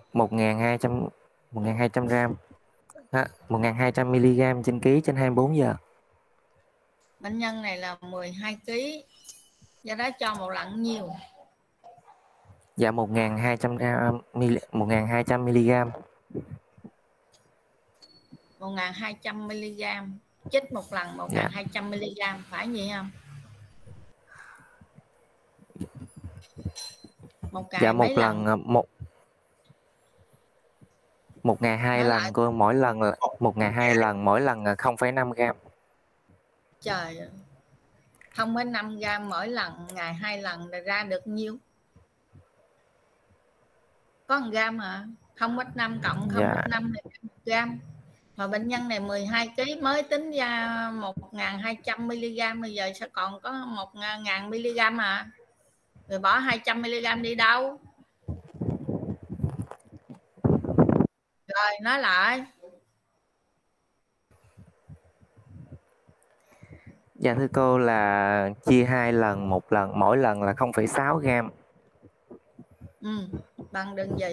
1.200 gram. 1.200 mg trên ký trên 24 giờ. Bệnh nhân này là 12 kg. Do đó cho một lần nhiều. Dạ 1.200 gram 1.200 mg. 1.200 mg. Chích một lần 1.200 mg phải vậy không? Một ngày Dạ một mấy lần một ngày 2 lần cô, mỗi lần là một ngày 2 lần, mỗi lần là 0,5 gram. Trời ơi. 0,5 gram mỗi lần, ngày 2 lần là ra được nhiêu? Có 1 gram hả? 0,5 cộng 0,5 là 1 gram. Mà bệnh nhân này 12 kg mới tính ra 1.200 mg, bây giờ sẽ còn có 1.000 mg hả? Rồi bỏ 200 mg đi đâu? Rồi nói lại. Dạ thưa cô là chia 2 lần, một lần mỗi lần là 0,6 gram. Bằng đường gì?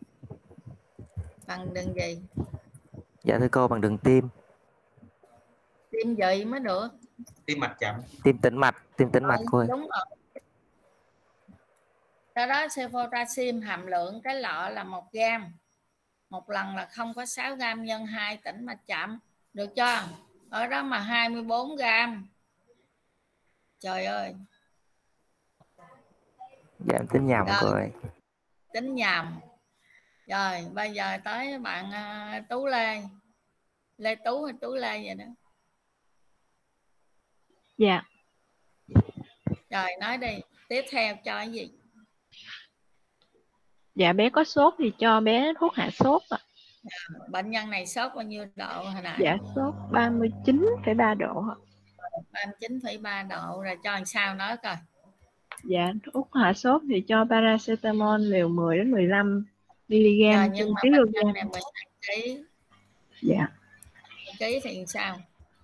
Bằng đường gì? Dạ thưa cô bằng đường tim. Tim gì mới được? Tim mạch chậm. Tim tĩnh mạch cô ơi. Đúng rồi. Sau đó cefotaxim hàm lượng cái lọ là 1 gram. Một lần là 0,6 gram nhân 2 tĩnh mạch chậm. Được chưa? Ở đó mà 24 gram. Trời ơi. Dạ em tính nhầm cô ơi. Tính nhầm. Rồi bây giờ tới bạn Tú Lê. Lê Tú hay Tú Lê vậy đó? Dạ. Rồi nói đi. Tiếp theo cho cái gì? Dạ bé có sốt thì cho bé thuốc hạ sốt ạ. Bệnh nhân này sốt bao nhiêu độ hồi nãy? Dạ sốt 39,3 độ ạ. 39,3 độ rồi cho làm sao nói coi. Dạ thuốc hạ sốt thì cho paracetamol liều 10 đến 15 mg Rồi, trên nhưng mà kg. bệnh nhân này 12 kg. Dạ. Ký thì sao?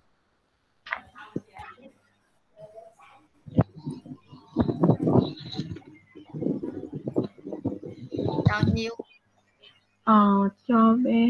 Cho nhiêu? Cho bé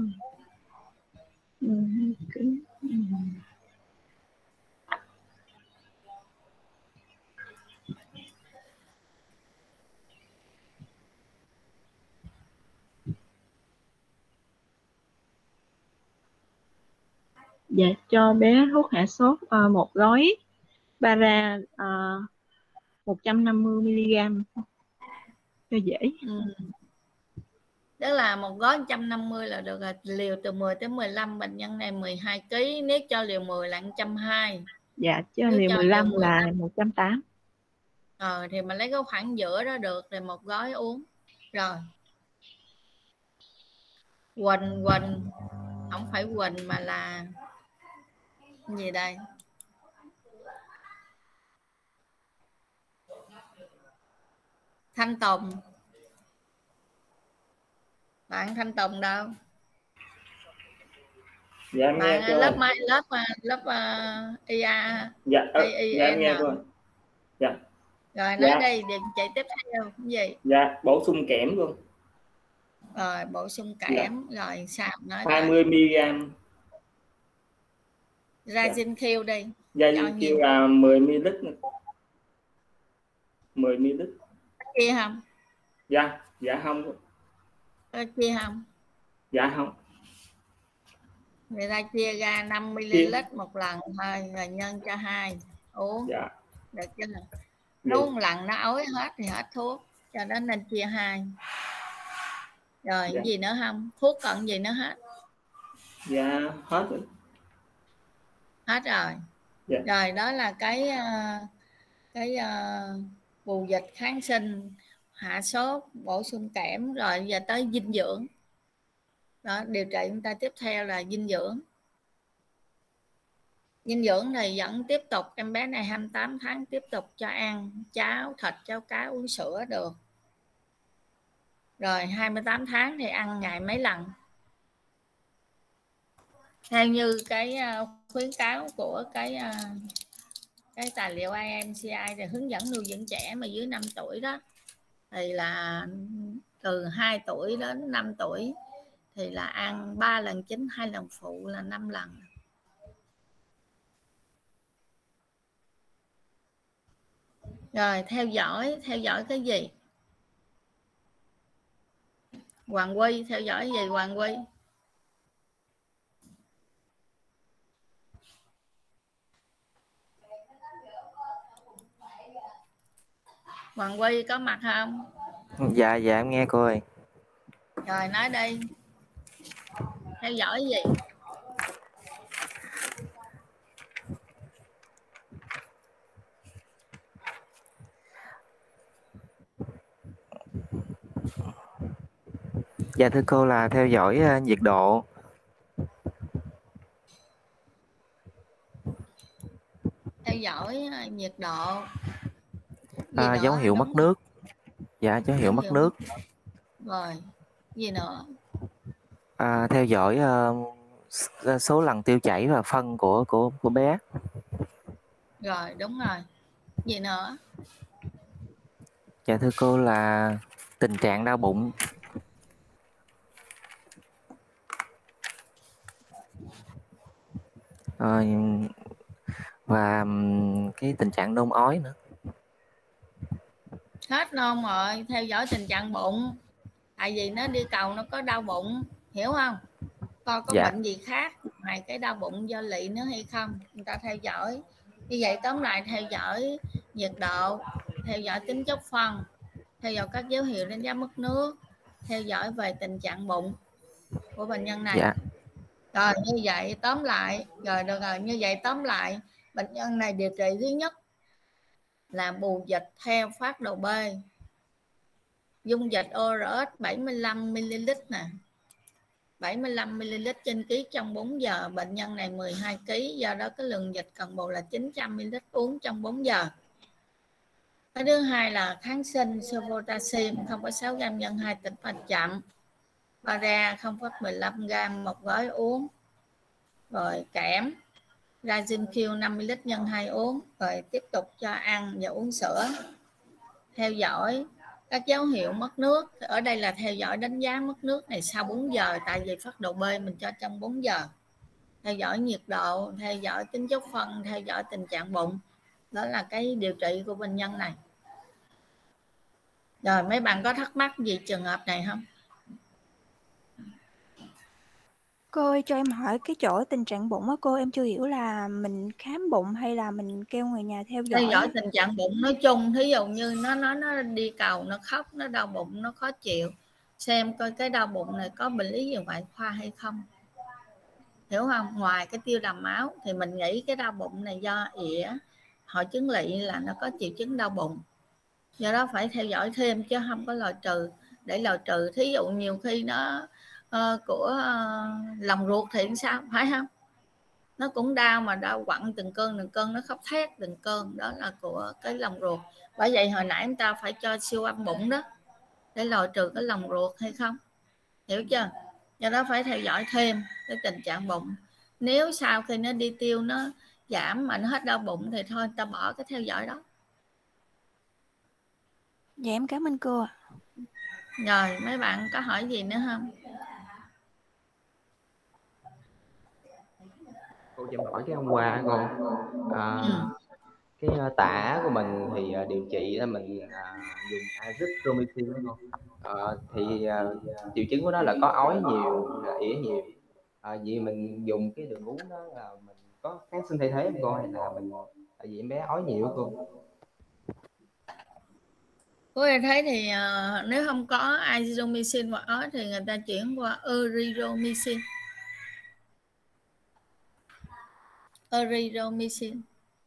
dạ cho bé thuốc hạ sốt một gói para 150 mg cho dễ. Tức là một gói 150 là được rồi. Liều từ 10 tới 15. Bệnh nhân này 12 kg. Nếu cho liều 10 là 120. Dạ cho liều 15 là 180. Thì mình lấy cái khoảng giữa đó được. Rồi một gói uống. Rồi Quỳnh không phải Quỳnh mà là gì đây? Thanh Tùng. Bạn Thanh Tùng đâu? Dạ em nghe cô lớp ơi. mai lớp IA Dạ em nghe cô ơi. Dạ. Rồi nói đây để chạy tiếp theo cái gì? Dạ bổ sung kẽm luôn. Rồi bổ sung kẽm. Rồi sao nói 20 mg. Rasin Q đi. Rasin Q là 10 ml. 10 ml. Chia không? Dạ không. Chia không? Dạ không. Người ta chia ra 5 ml một lần thôi, rồi nhân cho 2 uống. Dạ. Được chưa? Uống một lần nó ói hết thì hết thuốc, cho nên nên chia 2. Rồi gì nữa không? Thuốc còn gì nữa hết? Dạ hết rồi. Hết rồi. Dạ. Rồi đó là cái bù dịch, kháng sinh, hạ sốt, bổ sung kẽm. Rồi giờ tới dinh dưỡng. Đó, điều trị chúng ta tiếp theo là dinh dưỡng. Dinh dưỡng này vẫn tiếp tục, em bé này 28 tháng tiếp tục cho ăn cháo, thịt, cháo cá, uống sữa được. Rồi 28 tháng thì ăn ngày mấy lần. Theo như cái khuyến cáo của cái tài liệu IMCI thì hướng dẫn nuôi dưỡng trẻ mà dưới 5 tuổi đó, thì là từ 2 tuổi đến 5 tuổi thì là ăn 3 lần chính, 2 lần phụ là 5 lần. Rồi theo dõi cái gì? Hoàng Quy theo dõi gì? Hoàng Quy Hoàng Quy có mặt không? Dạ em nghe cô ơi. Rồi nói đi, theo dõi gì? Dạ thưa cô là theo dõi nhiệt độ. Theo dõi nhiệt độ. Dấu hiệu mất nước. Dạ dấu hiệu mất nước. Rồi gì nữa? Theo dõi số lần tiêu chảy và phân của bé. Rồi đúng rồi. Gì nữa? Dạ thưa cô là tình trạng đau bụng. Và cái tình trạng nôn ói nữa. Hết nôn rồi. Theo dõi tình trạng bụng, tại vì nó đi cầu nó có đau bụng, hiểu không? Coi có bệnh gì khác ngoài cái đau bụng do lị nữa hay không, người ta theo dõi. Như vậy tóm lại theo dõi nhiệt độ, theo dõi tính chất phân, theo dõi các dấu hiệu đánh giá mất nước, theo dõi về tình trạng bụng của bệnh nhân này. Rồi như vậy tóm lại, rồi được rồi, như vậy tóm lại bệnh nhân này điều trị thứ nhất là bù dịch theo phác đồ B, dung dịch ORS 75 ml nè, 75 ml trên ký trong 4 giờ. Bệnh nhân này 12 kg, do đó cái lượng dịch cần bù là 900 ml uống trong 4 giờ. Cái thứ hai là kháng sinh Cefotaxime 0,6 g nhân 2 tĩnh mạch chậm, Para 0,15 g một gói uống. Rồi kẽm Rasin Q 5 ml nhân 2 uống. Rồi tiếp tục cho ăn và uống sữa. Theo dõi các dấu hiệu mất nước, ở đây là theo dõi đánh giá mất nước này sau 4 giờ, tại vì phác đồ B mình cho trong 4 giờ. Theo dõi nhiệt độ, theo dõi tính chất phân, theo dõi tình trạng bụng. Đó là cái điều trị của bệnh nhân này. Rồi mấy bạn có thắc mắc gì trường hợp này không? Cô ơi, cho em hỏi cái chỗ tình trạng bụng á cô, em chưa hiểu là mình khám bụng hay là mình kêu người nhà theo dõi? Theo dõi tình trạng bụng nói chung, thí dụ như nó đi cầu, nó khóc, nó đau bụng, nó khó chịu, xem coi cái đau bụng này có bệnh lý gì ngoại khoa hay không, hiểu không? Ngoài cái tiêu đàm máu thì mình nghĩ cái đau bụng này do ỉa, hội chứng lị là nó có triệu chứng đau bụng, do đó phải theo dõi thêm chứ không có loại trừ. Để loại trừ thí dụ nhiều khi nó của lòng ruột thì sao, phải không? Nó cũng đau mà đau quặn từng cơn nó khóc thét từng cơn, đó là của cái lòng ruột. Bởi vậy hồi nãy chúng ta phải cho siêu âm bụng đó để loại trừ cái lòng ruột hay không, hiểu chưa? Do đó phải theo dõi thêm cái tình trạng bụng. Nếu sau khi nó đi tiêu nó giảm mà nó hết đau bụng thì thôi ta bỏ cái theo dõi đó. Dạ em cảm ơn cô ạ. Rồi mấy bạn có hỏi gì nữa không? Cô cho em hỏi cái hôm qua cô cái tả của mình thì điều trị mình dùng azithromycin đó cô. Thì triệu chứng của nó là có ói nhiều, ỉa nhiều. Vì mình dùng cái đường uống đó là mình có kháng sinh thay thế không cô, hay là mình tại vì em bé ói nhiều cô? Cô em thấy thì nếu không có azithromycin hoặc ói thì người ta chuyển qua erythromycin. Erythromycin.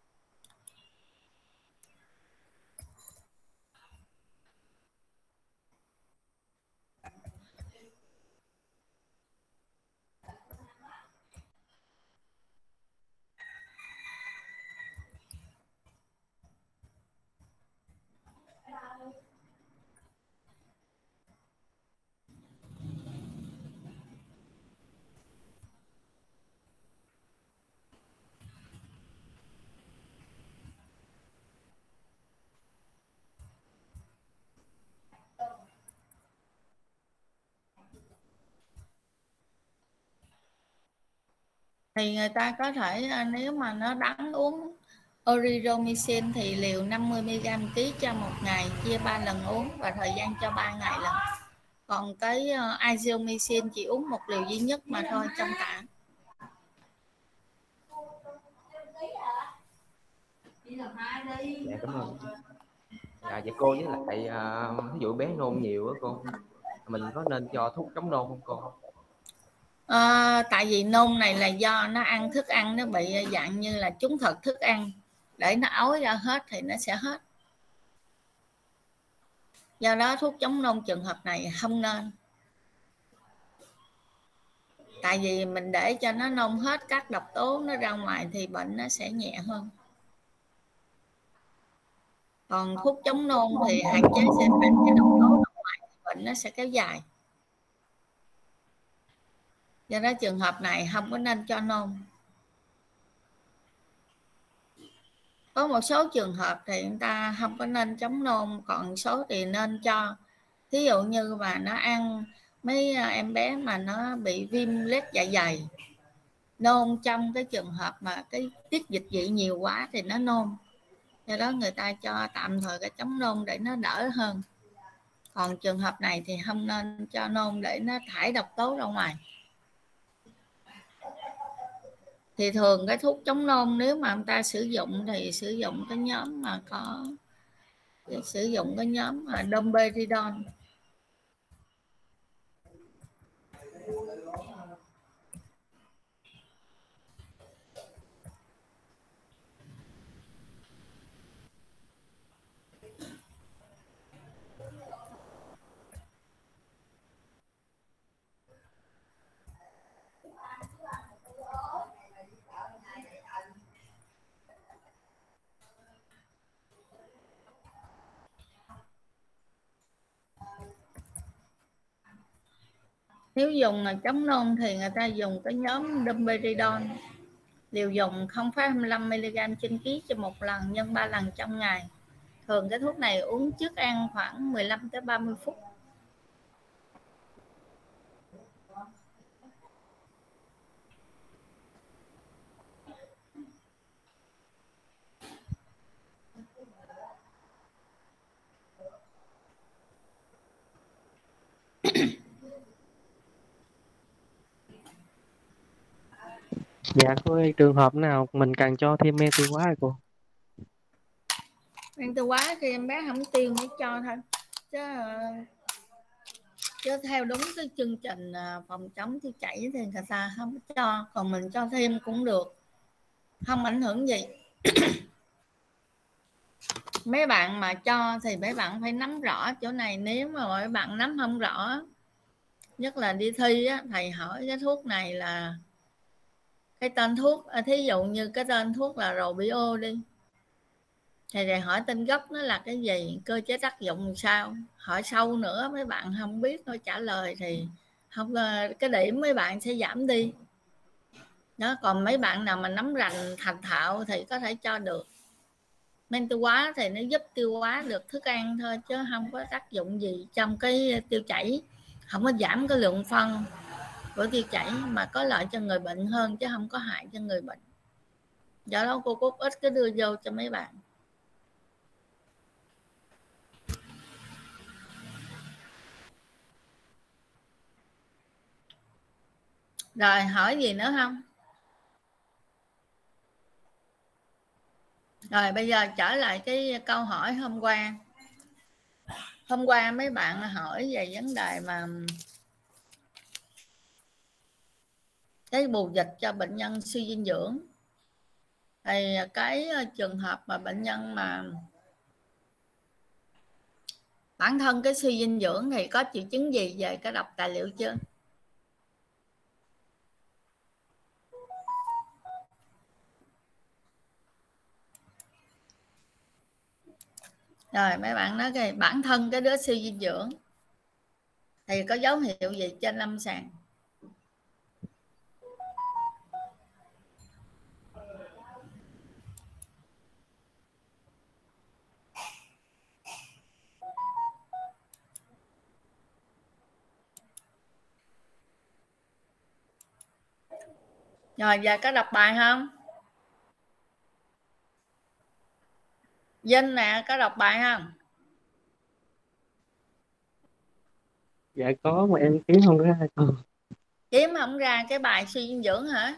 Thì người ta có thể nếu mà nó đắng uống erythromycin thì liều 50mg ký cho một ngày, chia 3 lần uống và thời gian cho 3 ngày lần. Còn cái azithromycin chỉ uống một liều duy nhất mà thôi trong tả. Dạ cảm ơn. Dạ cô, với lại ví dụ bé nôn nhiều á cô, mình có nên cho thuốc chống nôn không cô? Tại vì nôn này là do nó ăn thức ăn nó bị dạng như là trúng thật thức ăn, để nó ói ra hết thì nó sẽ hết. Do đó thuốc chống nôn trường hợp này không nên. Tại vì mình để cho nó nôn hết các độc tố nó ra ngoài thì bệnh nó sẽ nhẹ hơn. Còn thuốc chống nôn thì hạn chế sẽ phát cái độc tố ra ngoài thì bệnh nó sẽ kéo dài. Do đó trường hợp này không có nên cho nôn. Có một số trường hợp thì người ta không có nên chống nôn, còn số thì nên cho. Thí dụ như mà nó ăn mấy em bé mà nó bị viêm loét dạ dày, nôn trong cái trường hợp mà cái tiết dịch vị nhiều quá thì nó nôn. Do đó người ta cho tạm thời cái chống nôn để nó đỡ hơn. Còn trường hợp này thì không nên cho nôn để nó thải độc tố ra ngoài. Thì thường cái thuốc chống nôn nếu mà người ta sử dụng thì sử dụng cái nhóm mà có sử dụng cái nhóm mà domperidone. Nếu dùng là chống nôn thì người ta dùng cái nhóm domperidone, liều dùng 0,25mg trên ký cho một lần, nhân 3 lần trong ngày. Thường cái thuốc này uống trước ăn khoảng 15 tới 30 phút. Dạ cô ơi, trường hợp nào mình cần cho thêm men tiêu hóa hả cô? Men tiêu hóa thì em bé không tiêu mới cho thôi. Chứ theo đúng cái chương trình phòng chống tiêu chảy thì người ta không cho. Còn mình cho thêm cũng được, không ảnh hưởng gì. Mấy bạn mà cho thì mấy bạn phải nắm rõ chỗ này. Nếu mà mấy bạn nắm không rõ, nhất là đi thi á, thầy hỏi cái thuốc này là cái tên thuốc, thí dụ như cái tên thuốc là Robio đi, thầy hỏi tên gốc nó là cái gì, cơ chế tác dụng sao, hỏi sâu nữa mấy bạn không biết thôi trả lời thì không, cái điểm mấy bạn sẽ giảm đi. đó. Còn mấy bạn nào mà nắm rành thành thạo thì có thể cho được. Men tiêu hóa thì nó giúp tiêu hóa được thức ăn thôi, chứ không có tác dụng gì trong cái tiêu chảy, không có giảm cái lượng phân của tiêu chảy, mà có lợi cho người bệnh hơn chứ không có hại cho người bệnh. Do đó cô Cúc ít cái đưa vô cho mấy bạn. Rồi hỏi gì nữa không? Rồi bây giờ trở lại cái câu hỏi hôm qua. Hôm qua mấy bạn hỏi về vấn đề mà cái bù dịch cho bệnh nhân suy dinh dưỡng. Thì cái trường hợp mà bệnh nhân mà bản thân cái suy dinh dưỡng thì có triệu chứng gì về cái đọc tài liệu chưa? Rồi mấy bạn nói cái bản thân cái đứa suy dinh dưỡng thì có dấu hiệu gì trên lâm sàng? Rồi giờ có đọc bài không? Vinh nè, có đọc bài không? Dạ có, mà em kiếm không ra. Kiếm không ra cái bài suy dinh dưỡng hả?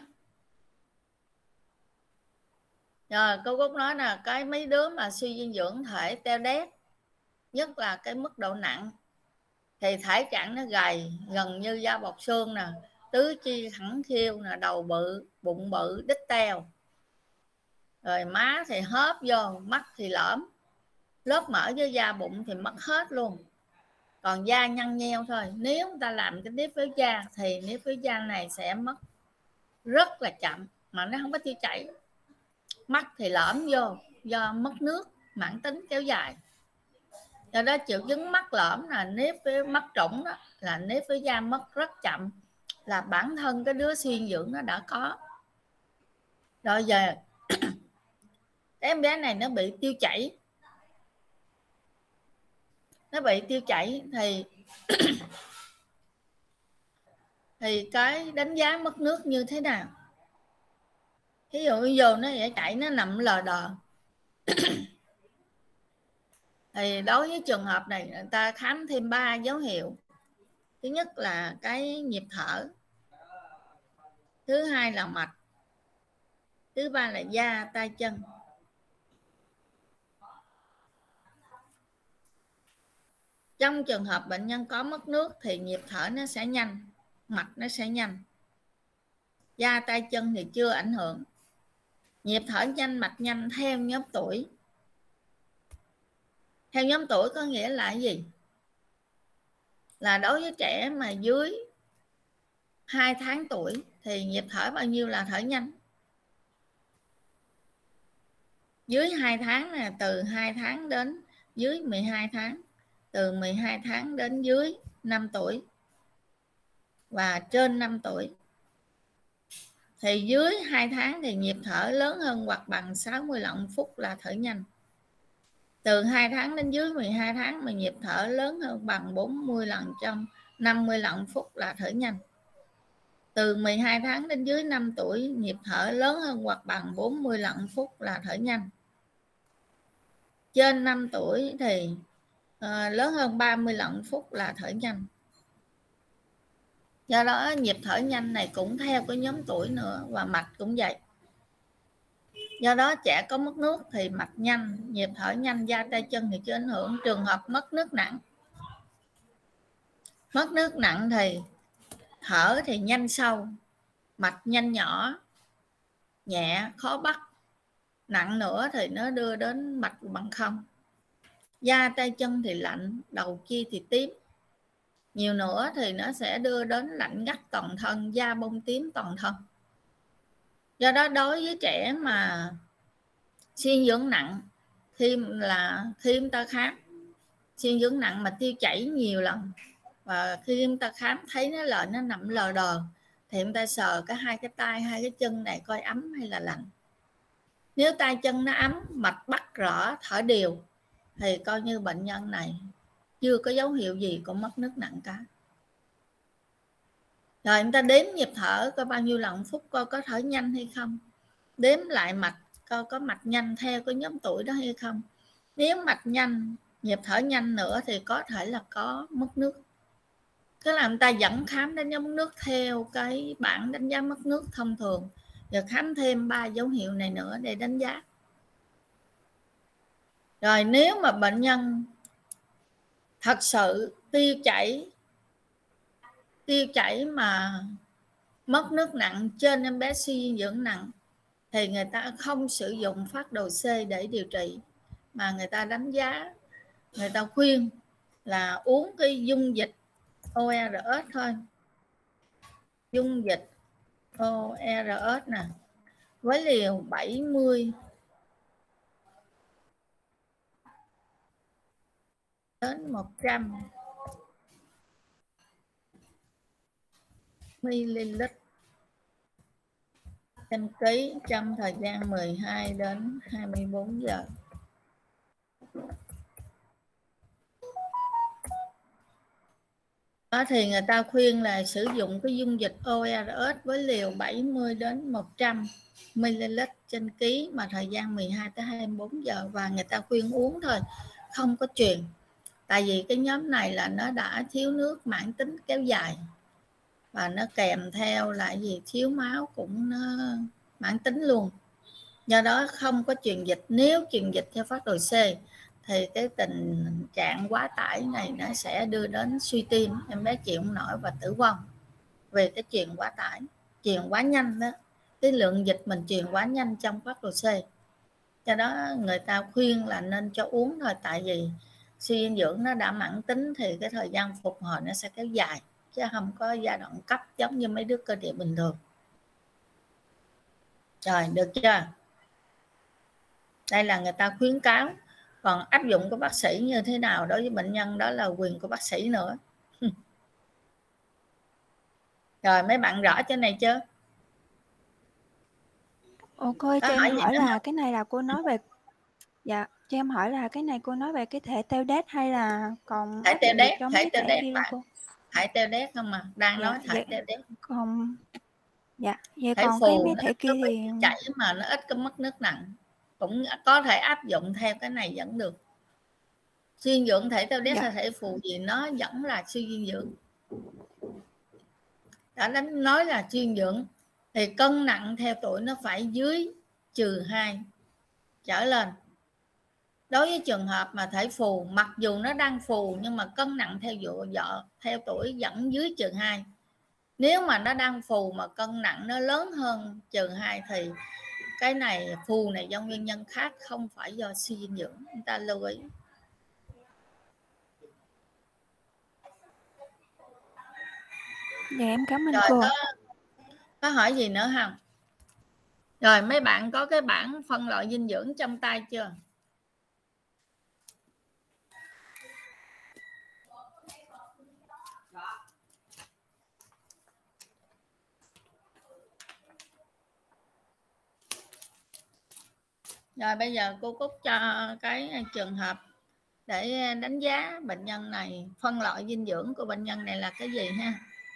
Rồi cô Cúc nói là cái mấy đứa mà suy dinh dưỡng thể teo đét, nhất là cái mức độ nặng, thì thể trạng nó gầy gần như da bọc xương nè, tứ chi thẳng khiêu nè, đầu bự, bụng bự, đít teo, rồi má thì hớp vô, mắt thì lõm, lớp mỡ với da bụng thì mất hết luôn, còn da nhăn nheo thôi. Nếu người ta làm cái nếp với da thì nếp với da này sẽ mất rất là chậm, mà nó không có tiêu chảy. Mắt thì lõm vô do mất nước mãn tính kéo dài. Do đó triệu chứng mắt lõm là nếp với mắt trũng đó, là nếp với da mất rất chậm, là bản thân cái đứa suy dinh dưỡng nó đã có. Rồi giờ cái em bé này nó bị tiêu chảy, thì cái đánh giá mất nước như thế nào? Ví dụ vô nó dễ chảy, nó nằm lờ đờ, thì đối với trường hợp này người ta khám thêm 3 dấu hiệu. Thứ nhất là cái nhịp thở, thứ hai là mạch, thứ ba là da tay chân. Trong trường hợp bệnh nhân có mất nước thì nhịp thở nó sẽ nhanh, mạch nó sẽ nhanh, da tay chân thì chưa ảnh hưởng. Nhịp thở nhanh, mạch nhanh theo nhóm tuổi. Theo nhóm tuổi có nghĩa là cái gì? Là đối với trẻ mà dưới 2 tháng tuổi thì nhịp thở bao nhiêu là thở nhanh? Dưới 2 tháng là từ 2 tháng đến dưới 12 tháng, từ 12 tháng đến dưới 5 tuổi và trên 5 tuổi. Thì dưới 2 tháng thì nhịp thở lớn hơn hoặc bằng 60 lần phút là thở nhanh. Từ 2 tháng đến dưới 12 tháng mà nhịp thở lớn hơn bằng 40 lần trong 50 lần phút là thở nhanh. Từ 12 tháng đến dưới 5 tuổi nhịp thở lớn hơn hoặc bằng 40 lần phút là thở nhanh. Trên 5 tuổi thì lớn hơn 30 lần phút là thở nhanh. Do đó nhịp thở nhanh này cũng theo cái nhóm tuổi nữa, và mạch cũng vậy. Do đó trẻ có mất nước thì mạch nhanh, nhịp thở nhanh, da tay chân thì chưa ảnh hưởng. Trường hợp mất nước nặng thì thở thì nhanh sâu, mạch nhanh nhỏ, nhẹ, khó bắt. Nặng nữa thì nó đưa đến mạch bằng không. Da tay chân thì lạnh, đầu chi thì tím. Nhiều nữa thì nó sẽ đưa đến lạnh ngắt toàn thân, da bong tím toàn thân. Do đó đối với trẻ mà suy dinh dưỡng nặng, khi chúng ta khám suy dinh dưỡng nặng mà tiêu chảy nhiều lần, và khi chúng ta khám thấy nó nằm lờ đờ, thì em ta sờ hai cái tay, hai cái chân này coi ấm hay là lạnh. Nếu tay chân nó ấm, mạch bắt rõ, thở đều thì coi như bệnh nhân này chưa có dấu hiệu gì của mất nước nặng cả. Rồi em ta đếm nhịp thở coi bao nhiêu lần phút, coi có thở nhanh hay không, đếm lại mạch coi có mạch nhanh theo cái nhóm tuổi đó hay không. Nếu mạch nhanh, nhịp thở nhanh nữa thì có thể là có mất nước. Tức là người ta dẫn khám đánh giá mất nước theo cái bảng đánh giá mất nước thông thường, rồi khám thêm 3 dấu hiệu này nữa để đánh giá. Rồi nếu mà bệnh nhân thật sự tiêu chảy mà mất nước nặng trên em bé suy dinh dưỡng nặng thì người ta không sử dụng phác đồ C để điều trị, mà người ta đánh giá, người ta khuyên là uống cái dung dịch ORS thôi. Dung dịch ORS nè, với liều 70 đến 100 ml trên ký trong thời gian 12 đến 24 giờ. Đó thì người ta khuyên là sử dụng cái dung dịch ORS với liều 70 đến 100 ml trên ký mà thời gian 12 tới 24 giờ, và người ta khuyên uống thôi, không có truyền. Tại vì cái nhóm này là nó đã thiếu nước mãn tính kéo dài, và nó kèm theo là gì, thiếu máu cũng nó mãn tính luôn. Do đó không có truyền dịch. Nếu truyền dịch theo phác đồ C thì cái tình trạng quá tải này nó sẽ đưa đến suy tim, em bé chịu không nổi và tử vong về cái truyền quá tải, truyền quá nhanh đó, cái lượng dịch mình truyền quá nhanh trong phác đồ C. Do đó người ta khuyên là nên cho uống thôi, tại vì suy dinh dưỡng nó đã mãn tính thì cái thời gian phục hồi nó sẽ kéo dài, chứ không có giai đoạn cấp giống như mấy đứa cơ địa bình thường. Rồi, được chưa? Đây là người ta khuyến cáo. Còn áp dụng của bác sĩ như thế nào đối với bệnh nhân đó là quyền của bác sĩ nữa. Rồi, mấy bạn rõ trên này chưa? Cô ơi, cho em hỏi là cái này là cô nói về, dạ, cho em hỏi là cái này cô nói về cái thể teo đét hay là còn thể teo đét, thể teo đét bạn. Thể teo đét không mà, đang nói thể teo đét. Còn dạ, vậy thể còn phù, cái mấy thể kia thì chảy mà nó ít có mất nước nặng, cũng có thể áp dụng theo cái này vẫn được. Suy dinh dưỡng thể teo đét là thể phù gì nó vẫn là suy dinh dưỡng. Đã nói là suy dinh dưỡng thì cân nặng theo tuổi nó phải dưới -2 trở lên. Đối với trường hợp mà thể phù, mặc dù nó đang phù nhưng mà cân nặng theo tuổi vẫn dưới -2. Nếu mà nó đang phù mà cân nặng nó lớn hơn -2 thì cái này phù này do nguyên nhân khác, không phải do suy dinh dưỡng. Chúng ta lưu ý. Dạ, em cảm ơn rồi, cô. Có hỏi gì nữa không? Rồi, mấy bạn có cái bảng phân loại dinh dưỡng trong tay chưa? Rồi bây giờ cô Cúc cho cái trường hợp để đánh giá bệnh nhân này, phân loại dinh dưỡng của bệnh nhân này là cái gì ha.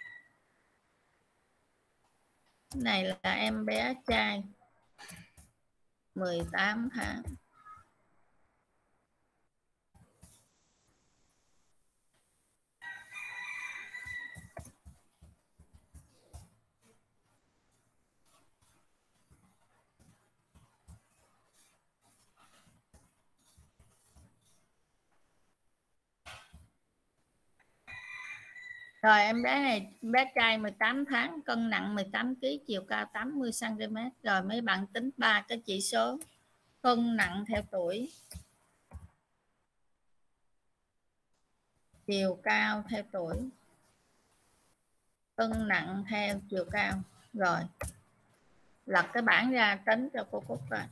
Cái này là em bé trai 18 tháng. Rồi em bé này, bé trai 18 tháng, cân nặng 18 kg, chiều cao 80 cm. Rồi mấy bạn tính 3 cái chỉ số cân nặng theo tuổi, chiều cao theo tuổi, cân nặng theo chiều cao. Rồi lật cái bảng ra tính cho cô Cúc rồi.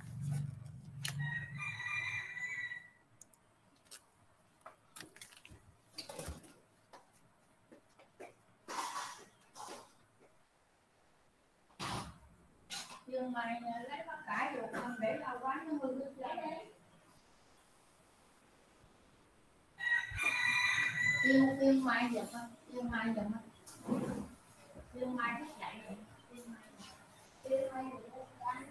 nhưng mà lấy bắp cải được không để lâu quá nó hư nước lá đấy. Yêu mai giật không? Yêu mai giật không? Yêu mai thức dậy rồi. Yêu mai giật không?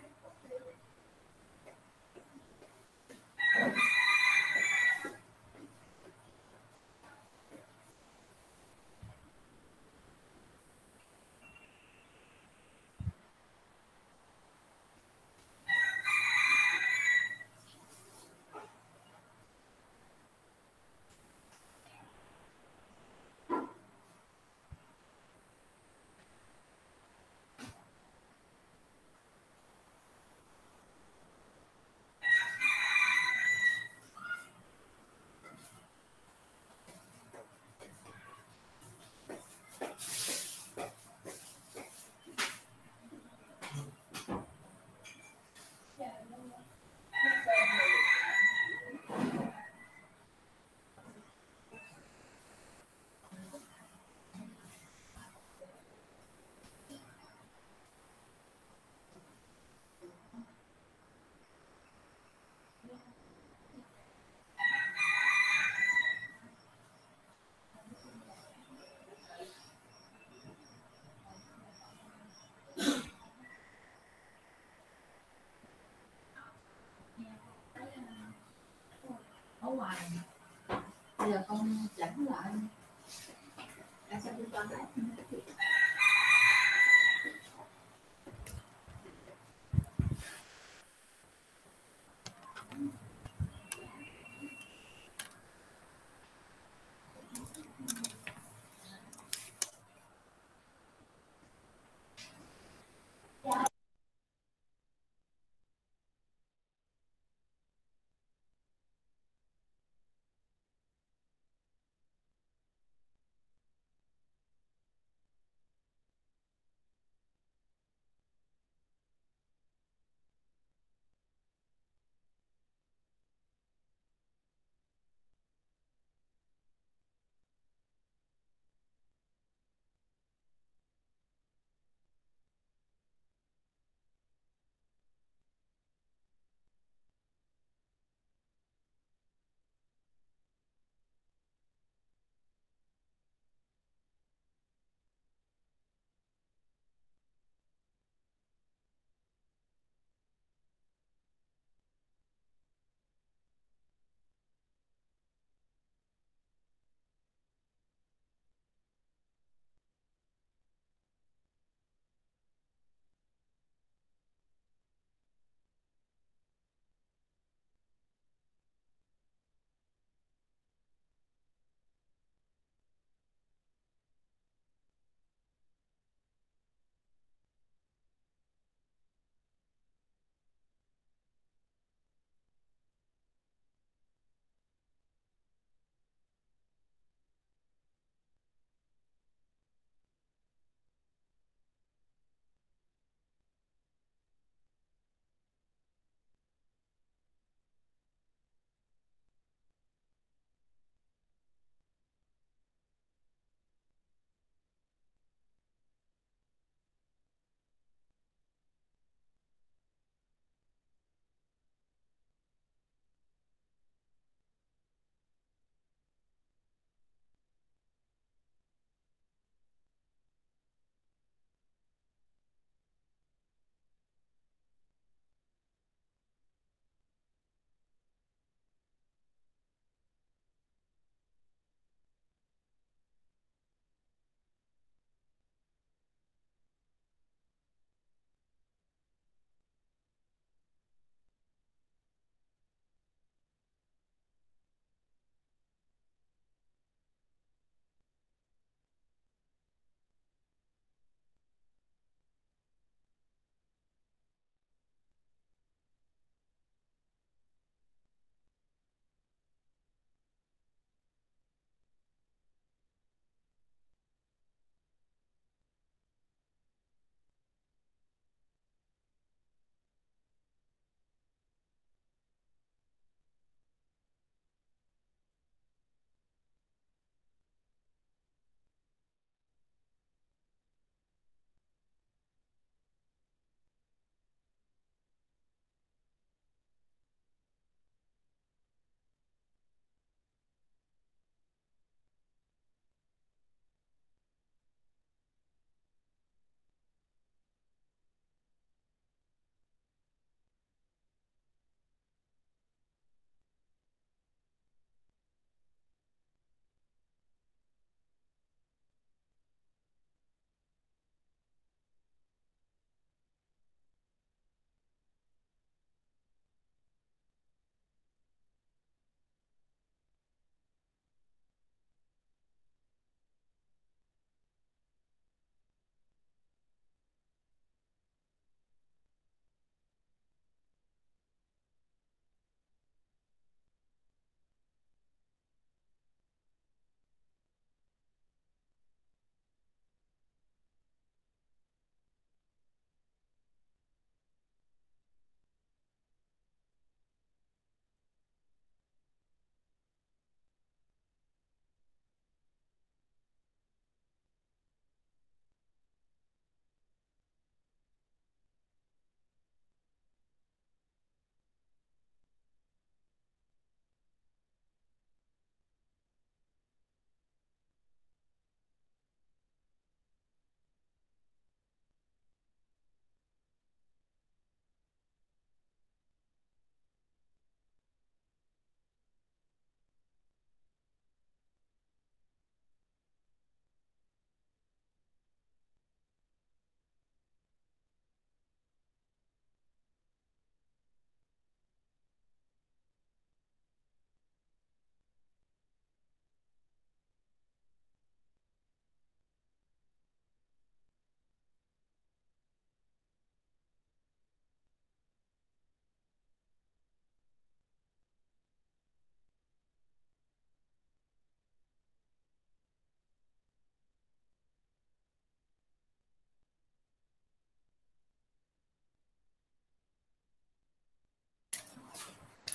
Ở ngoài bây giờ con chỉnh lại tại sao tôi cho lại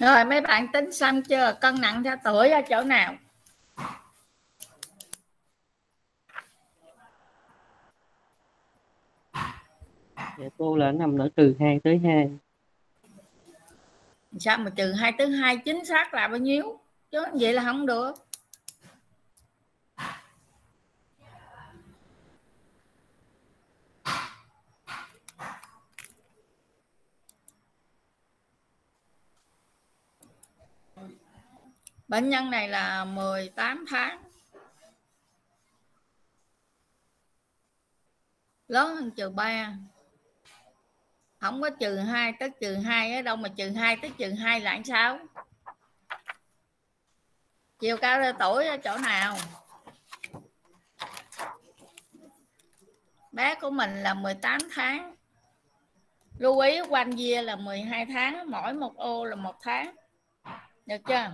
Rồi mấy bạn tính xong chưa? Cân nặng theo tuổi ở chỗ nào? Dạ cô là nằm ở từ 2 tới 2. Sao mà trừ 2 tới 2 chính xác là bao nhiêu? Chứ vậy là không được. Bệnh nhân này là 18 tháng. Lớn hơn trừ 3. Không có trừ 2 tới trừ 2 ở đâu mà trừ 2 tới trừ 2 là sao? Chiều cao ra tuổi ở chỗ nào? Bé của mình là 18 tháng. Lưu ý quanh dia là 12 tháng, mỗi một ô là 1 tháng. Được chưa?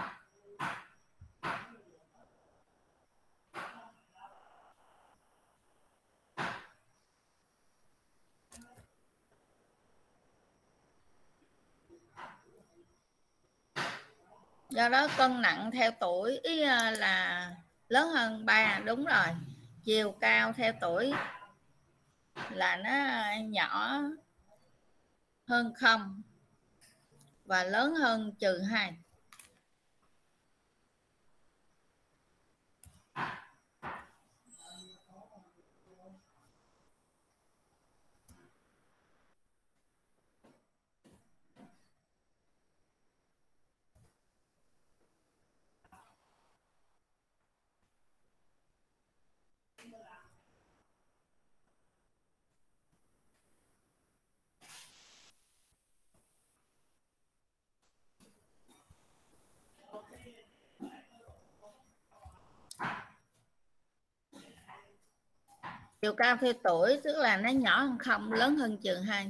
Do đó cân nặng theo tuổi ý là lớn hơn 3, đúng rồi. Chiều cao theo tuổi là nó nhỏ hơn 0 và lớn hơn trừ 2. Chiều cao theo tuổi tức là nó nhỏ hơn 0, lớn hơn trừ 2.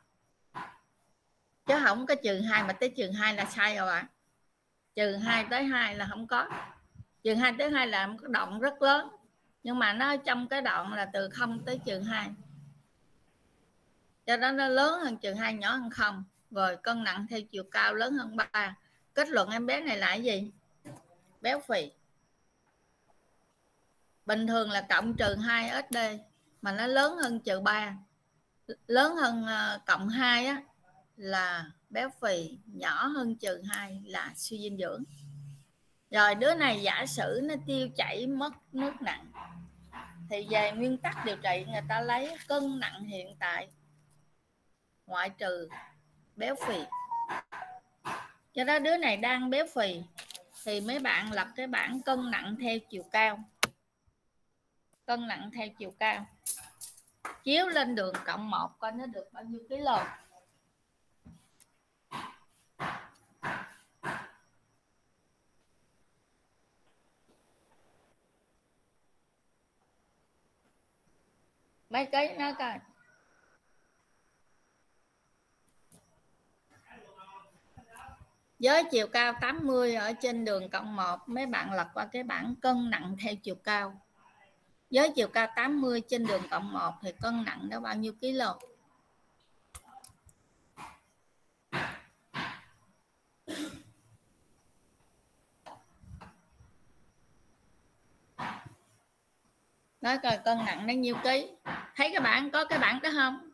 Chứ không có trừ 2 mà tới trừ 2 là sai rồi ạ. Trừ 2 tới 2 là không có. Trừ 2 tới 2 là một cái đoạn rất lớn. Nhưng mà nó trong cái đoạn là từ 0 tới trừ 2. Cho đó nó lớn hơn trừ 2, nhỏ hơn 0. Rồi cân nặng theo chiều cao lớn hơn 3. Kết luận em bé này là cái gì? Béo phì. Bình thường là cộng trừ 2 SD mà nó lớn hơn trừ 3. Lớn hơn cộng 2 á là béo phì, nhỏ hơn trừ 2 là suy dinh dưỡng. Rồi đứa này giả sử nó tiêu chảy mất nước nặng thì về nguyên tắc điều trị người ta lấy cân nặng hiện tại ngoại trừ béo phì. Cho đó đứa này đang béo phì thì mấy bạn lập cái bảng cân nặng theo chiều cao. Cân nặng theo chiều cao. Chiếu lên đường cộng 1 coi nó được bao nhiêu kg. Mấy ký nó coi. Với chiều cao 80 ở trên đường cộng 1, mấy bạn lật qua cái bảng cân nặng theo chiều cao. Với chiều cao 80 trên đường cộng 1 thì cân nặng nó bao nhiêu kg? Nói coi cân nặng nó nhiêu ký. Thấy các bạn có cái bảng đó không?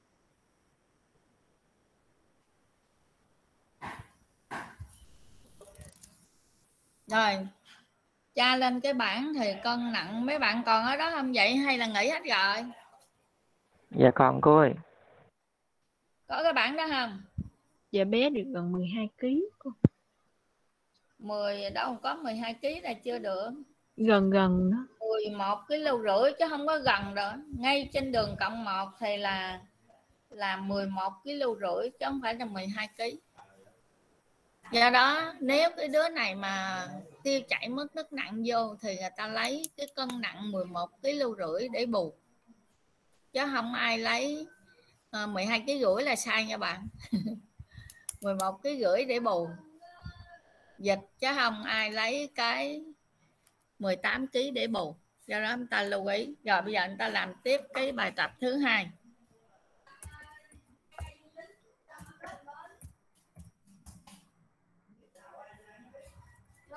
Rồi tra lên cái bảng thì cân nặng. Mấy bạn còn ở đó không vậy hay là nghỉ hết rồi? Dạ còn cô ơi. Có cái bảng đó không? Dạ bé được gần 12 kg cô. 10 đâu có 12 kg là chưa được. Gần đó. 11,5 kg chứ không có gần rồi. Ngay trên đường cộng 1 thì là 11,5 kg chứ không phải là 12 kg. Do đó nếu cái đứa này mà tiêu chảy mất nước nặng vô thì người ta lấy cái cân nặng 11,5 kg để bù. Chứ không ai lấy 12,5 kg là sai nha bạn. 11,5 kg để bù dịch chứ không ai lấy cái 18 kg để bù. Do đó chúng ta lưu ý. Rồi bây giờ chúng ta làm tiếp cái bài tập thứ 2.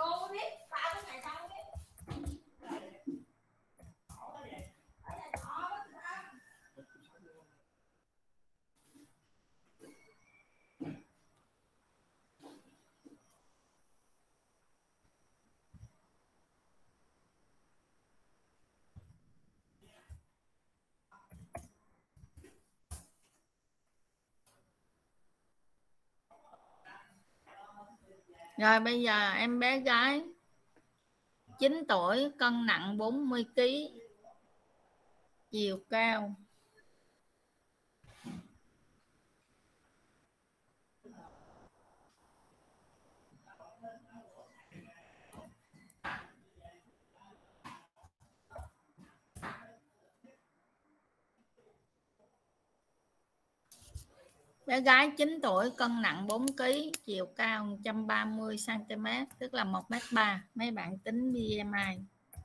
Rồi bây giờ em bé gái 9 tuổi, cân nặng 40 kg, chiều cao bé gái 9 tuổi, cân nặng 4 kg, chiều cao 130 cm, tức là 1m3. Mấy bạn tính BMI.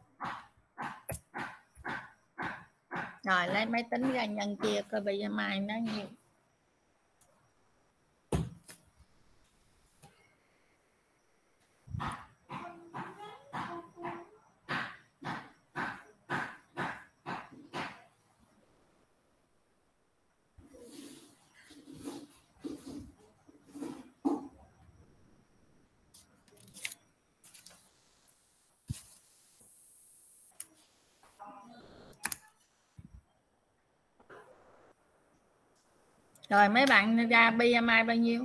Rồi lấy máy tính ra nhân chia coi BMI nó nhiêu. Rồi mấy bạn ra BMI bao nhiêu?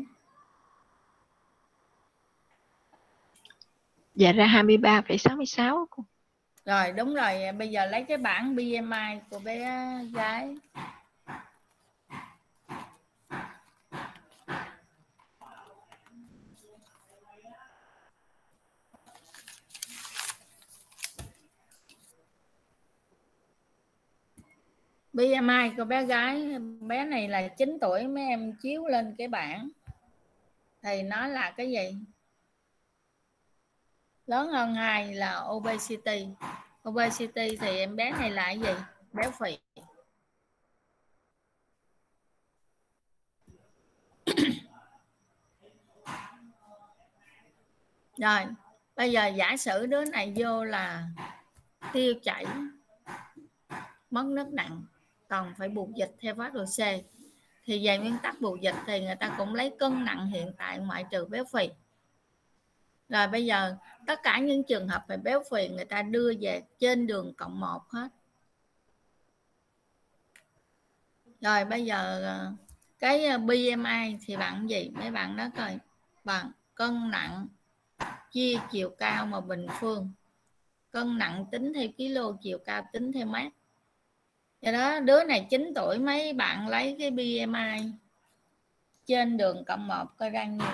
Dạ ra 23,66 cô. Rồi đúng rồi, bây giờ lấy cái bảng BMI của bé gái. BMI của bé gái, bé này là 9 tuổi, mấy em chiếu lên cái bảng thì nó là cái gì? Lớn hơn 2 là obesity. Obesity thì em bé này là cái gì? Béo phì. Rồi bây giờ giả sử đứa này vô là tiêu chảy, mất nước nặng, còn phải bù dịch theo phác đồ C, thì về nguyên tắc bù dịch thì người ta cũng lấy cân nặng hiện tại ngoại trừ béo phì. Rồi bây giờ tất cả những trường hợp về béo phì người ta đưa về trên đường cộng 1 hết. Rồi bây giờ cái BMI thì bằng gì? Mấy bạn nói coi, bằng cân nặng chia chiều cao mà bình phương. Cân nặng tính theo kg, chiều cao tính theo mét. Do đó đứa này 9 tuổi, mấy bạn lấy cái BMI trên đường cộng 1 coi ra nhiêu.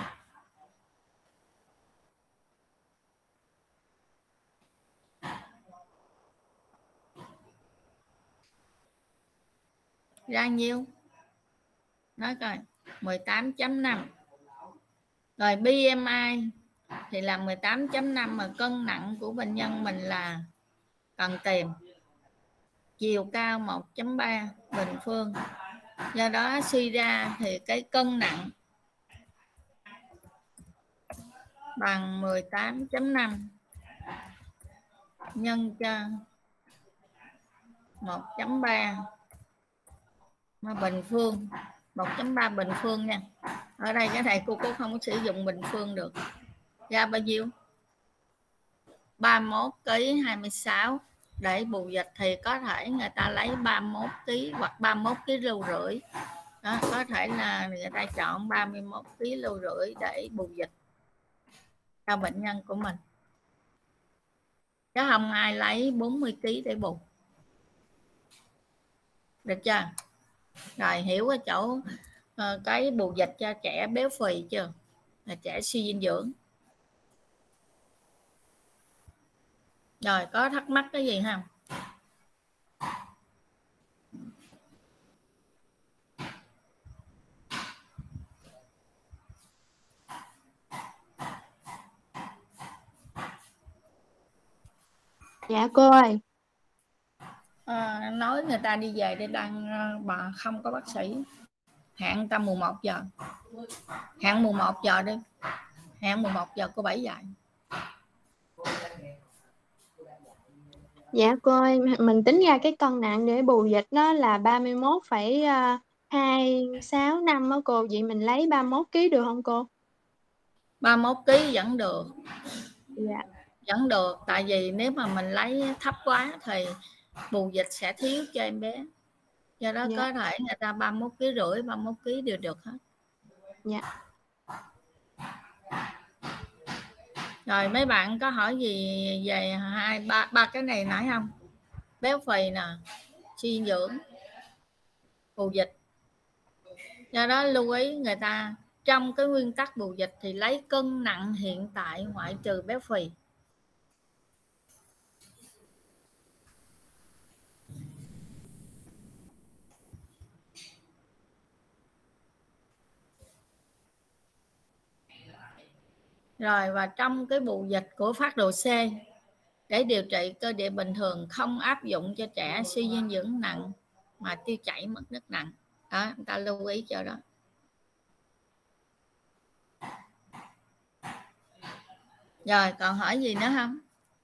Ra nhiêu? Nói coi, 18.5. Rồi BMI thì là 18.5 mà cân nặng của bệnh nhân mình là cần tìm. Chiều cao 1.3 bình phương. Do đó suy ra thì cái cân nặng bằng 18.5 nhân cho 1.3 mà bình phương. 1.3 bình phương nha. Ở đây cái thầy cô không có sử dụng bình phương được. Ra bao nhiêu? 31 kg 26. Để bù dịch thì có thể người ta lấy 31 kg hoặc 31 kg rưỡi. Đó, có thể là người ta chọn 31 kg rưỡi để bù dịch cho bệnh nhân của mình. Chứ không ai lấy 40 kg để bù. Được chưa? Rồi hiểu cái chỗ cái bù dịch cho trẻ béo phì chưa? Là trẻ suy dinh dưỡng. Rồi có thắc mắc cái gì không? Dạ cô ơi. Nói người ta đi về để đang mà không có bác sĩ. Hẹn ta 11 giờ. Hẹn 11 giờ đi. Hẹn 11 giờ cô 7 dạy. Dạ cô ơi, mình tính ra cái cân nặng để bù dịch nó là 31,26 đó cô. Vậy mình lấy 31 kg được không cô? 31 kg vẫn được. Dạ. Vẫn được, tại vì nếu mà mình lấy thấp quá thì bù dịch sẽ thiếu cho em bé. Do đó Dạ. có thể người ta 31,5 kg, 31 kg đều được hết. Dạ. Rồi mấy bạn có hỏi gì về ba cái này nãy không? Béo phì nè, suy dưỡng, bù dịch. Do đó lưu ý người ta trong cái nguyên tắc bù dịch thì lấy cân nặng hiện tại ngoại trừ béo phì. Rồi và trong cái bù dịch của phác đồ C để điều trị cơ địa bình thường không áp dụng cho trẻ suy dinh dưỡng nặng mà tiêu chảy mất nước nặng. Đó, người ta lưu ý cho đó. Rồi còn hỏi gì nữa không?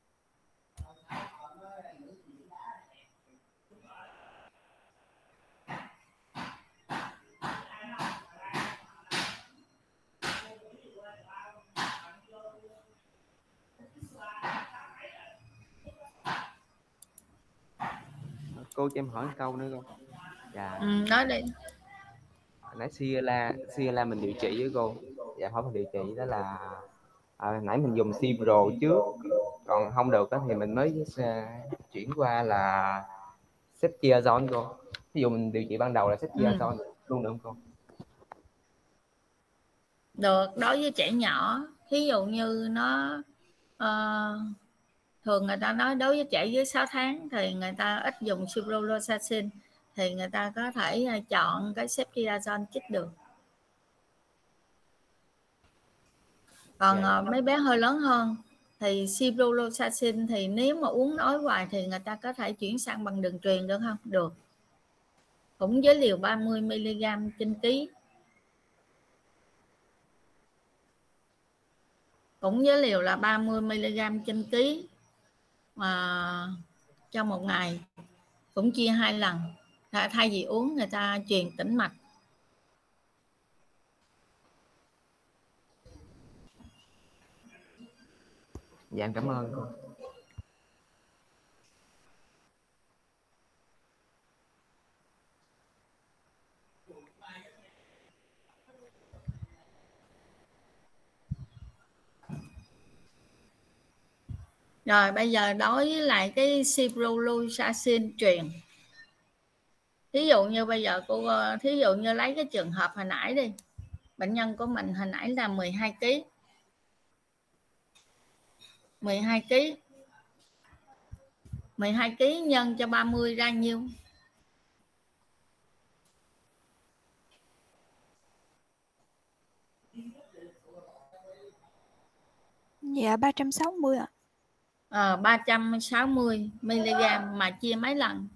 Cô cho em hỏi một câu nữa không? Dạ. Nói đi. Nãy Ciala mình điều trị với cô. Dạ hỏi mình điều trị đó là nãy mình dùng Cipro trước, còn không được đó, thì mình mới chuyển qua là Ceftriaxone cô. Ví dụ mình điều trị ban đầu là Ceftriaxone luôn được không cô? Được, đối với trẻ nhỏ, ví dụ như nó thường người ta nói đối với trẻ dưới 6 tháng thì người ta ít dùng ciprofloxacin, thì người ta có thể chọn cái Ceftriaxone chích được. Còn mấy bé hơi lớn hơn thì ciprofloxacin thì nếu mà uống nói hoài thì người ta có thể chuyển sang bằng đường truyền được không? Được. Cũng với liều 30 mg trên ký. Cũng với liều là 30 mg trên ký mà trong một ngày, cũng chia 2 lần. Thay vì uống người ta truyền tĩnh mạch. Dạ em cảm ơn cô. Rồi bây giờ đối với lại cái ciprofloxacin truyền. Thí dụ như bây giờ cô thí dụ như lấy cái trường hợp hồi nãy đi. Bệnh nhân của mình hồi nãy là 12 kg. 12 kg. 12 kg nhân cho 30 ra nhiêu? Dạ 360 ạ. 360 mg mà chia mấy lần?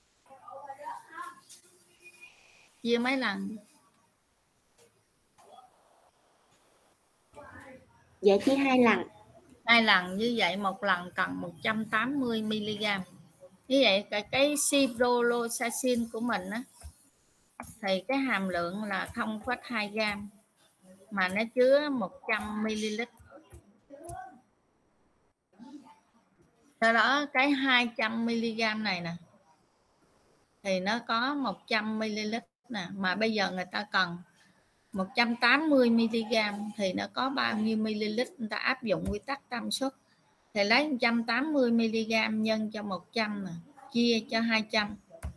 Chia mấy lần? Dạ chia 2 lần. 2 lần, như vậy một lần cần 180 mg. Như vậy cái ciprofloxacin của mình á thì cái hàm lượng là 0,2 gram mà nó chứa 100 ml. Sau đó cái 200 mg này nè thì nó có 100 ml nè, mà bây giờ người ta cần 180 mg thì nó có bao nhiêu ml? Người ta áp dụng quy tắc tam suất thì lấy 180 mg nhân cho 100 nè, chia cho 200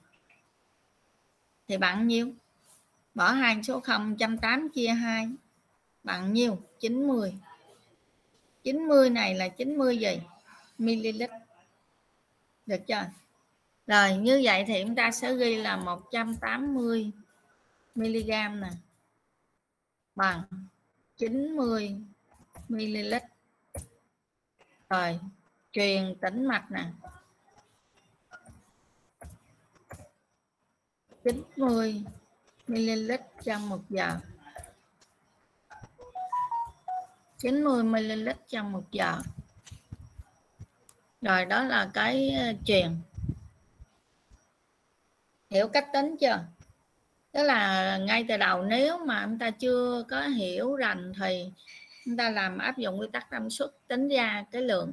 thì bằng nhiêu? Bỏ 2 số 0, 180 chia 2 bằng nhiêu? 90. 90 này là 90 gì? Ml. Được chưa? Rồi như vậy thì chúng ta sẽ ghi là 180 mg nè bằng 90 ml. Rồi truyền tĩnh mạch nè, 90 ml trong 1 giờ. 90 ml trong 1 giờ. Rồi đó là cái truyền. Hiểu cách tính chưa? Tức là ngay từ đầu nếu mà chúng ta chưa có hiểu rành thì chúng ta làm áp dụng quy tắc tham suất tính ra cái lượng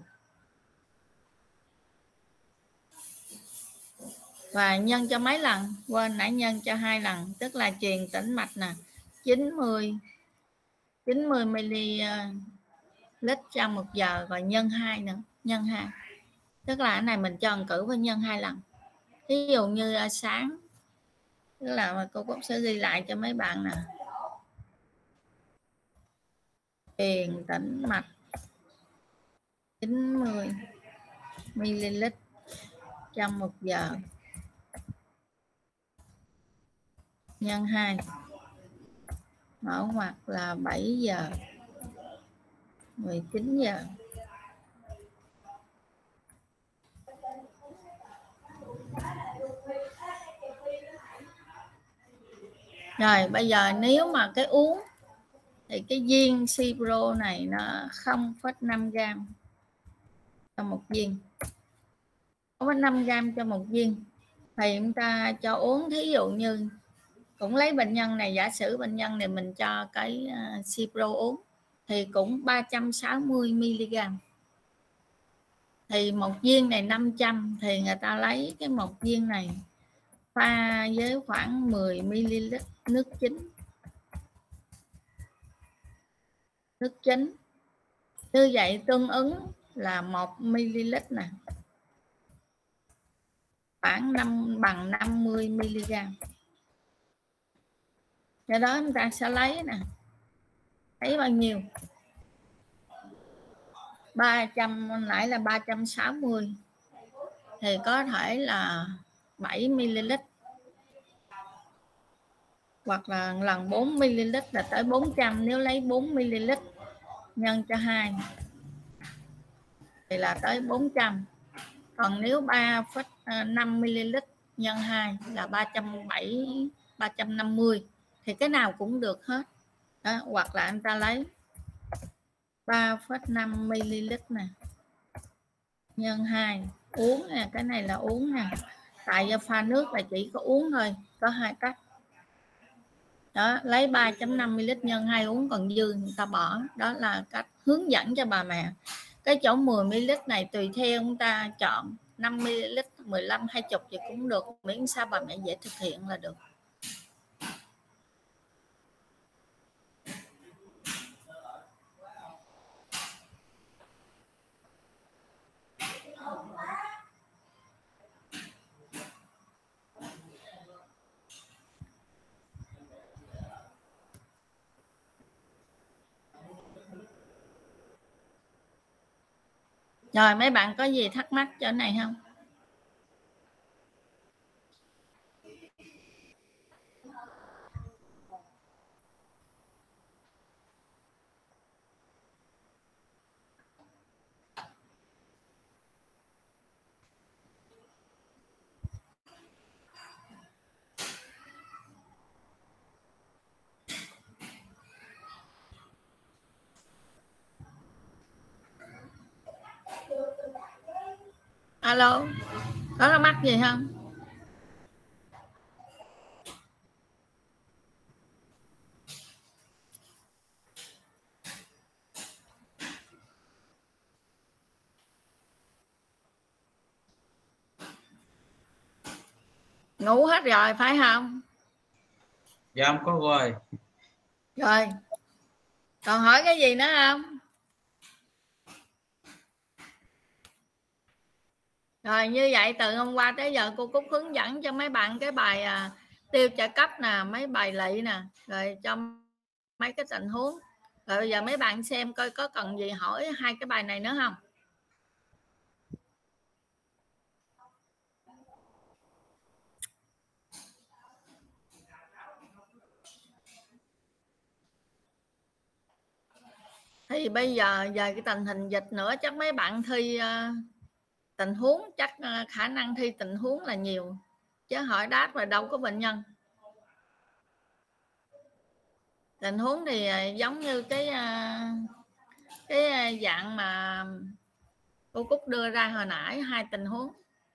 và nhân cho mấy lần, quên nãy nhân cho 2 lần, tức là truyền tĩnh mạch nè 90 ml trong 1 giờ, và nhân 2 nữa, nhân 2, tức là cái này mình cho cử với nhân 2 lần. Ví dụ như sáng, tức là cô Cúc sẽ ghi lại cho mấy bạn nè, truyền tĩnh mạch 90 ml trong 1 giờ nhân 2, mở ngoặc là 7 giờ 19 giờ. Rồi bây giờ nếu mà cái uống thì cái viên Cipro này nó 0,5 gram cho một viên, 0,5 gram cho một viên, thì chúng ta cho uống, thí dụ như cũng lấy bệnh nhân này, giả sử bệnh nhân này mình cho cái Cipro uống thì cũng 360 mg, thì một viên này 500, thì người ta lấy cái một viên này pha với khoảng 10 ml nước chính. Như vậy tương ứng là 1 ml nè, khoảng bằng 50 mg. Do đó chúng ta sẽ lấy nè, thấy bao nhiêu? 300, nãy là 360 thì có thể là 7 ml, hoặc là lần 4 ml là tới 400. Nếu lấy 4 ml nhân cho 2 thì là tới 400. Còn nếu 3,5 ml nhân 2 là 370, 350, thì cái nào cũng được hết đó. Hoặc là anh ta lấy 3,5 ml nè nhân 2 uống nè, cái này là uống nè, tại do pha nước là chỉ có uống thôi, có 2 cách đó. Lấy 3.5 ml nhân 2 uống, còn dư người ta bỏ. Đó là cách hướng dẫn cho bà mẹ. Cái chỗ 10 ml này tùy theo chúng ta chọn, 5 ml, 15, 20 thì cũng được, miễn sao bà mẹ dễ thực hiện là được. Rồi mấy bạn có gì thắc mắc chỗ này không? Alo, có thắc mắc gì không? Ngủ hết rồi phải không? Dạ không có rồi. Rồi, còn hỏi cái gì nữa không? Rồi như vậy từ hôm qua tới giờ cô Cúc hướng dẫn cho mấy bạn cái bài tiêu trợ cấp nè, mấy bài lỵ nè, rồi cho mấy cái tình huống. Rồi bây giờ mấy bạn xem coi có cần gì hỏi 2 cái bài này nữa không? Thì bây giờ về cái tình hình dịch nữa, chắc mấy bạn thi tình huống, chắc khả năng thi tình huống là nhiều, chứ hỏi đáp là đâu có bệnh nhân. Tình huống thì giống như cái dạng mà Cô Cúc đưa ra hồi nãy 2 tình huống.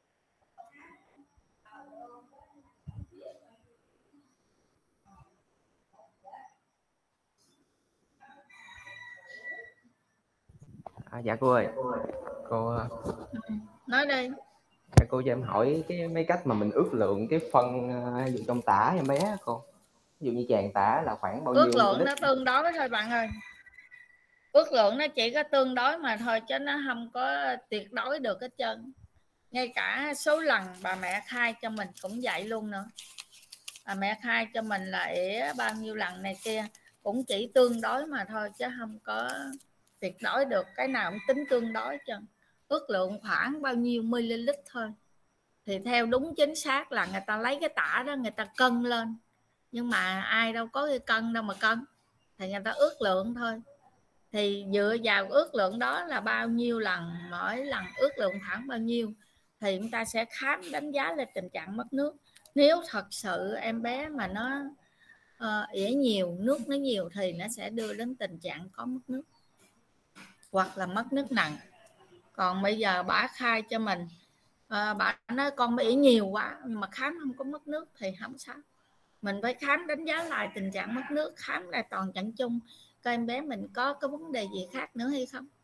Dạ cô ơi, cô Nói đi. Cô cho em hỏi cái mấy cách mà mình ước lượng cái phân dùng trong tả em bé cô. Ví dụ như tràng tả là khoảng bao nhiêu Ước lượng lít? nó tương đối thôi bạn ơi. Ước lượng nó chỉ có tương đối mà thôi, chứ nó không có tuyệt đối được hết trơn. Ngay cả số lần bà mẹ khai cho mình cũng vậy luôn nữa. Bà mẹ khai cho mình là ỉa bao nhiêu lần này kia, cũng chỉ tương đối mà thôi, chứ không có tuyệt đối được. Cái nào cũng tính tương đối chứ. Ước lượng khoảng bao nhiêu ml thôi. Thì theo đúng chính xác là người ta lấy cái tả đó người ta cân lên. Nhưng mà ai đâu có cái cân đâu mà cân. Thì người ta ước lượng thôi. Thì dựa vào ước lượng đó là bao nhiêu lần, mỗi lần ước lượng khoảng bao nhiêu, thì chúng ta sẽ khám đánh giá lên tình trạng mất nước. Nếu thật sự em bé mà nó ỉa nhiều, nước nó nhiều thì nó sẽ đưa đến tình trạng có mất nước hoặc là mất nước nặng. Còn bây giờ bà khai cho mình bà nói con ỉa nhiều quá mà khám không có mất nước thì không sao. Mình phải khám đánh giá lại tình trạng mất nước, khám lại toàn trận chung coi em bé mình có cái vấn đề gì khác nữa hay không.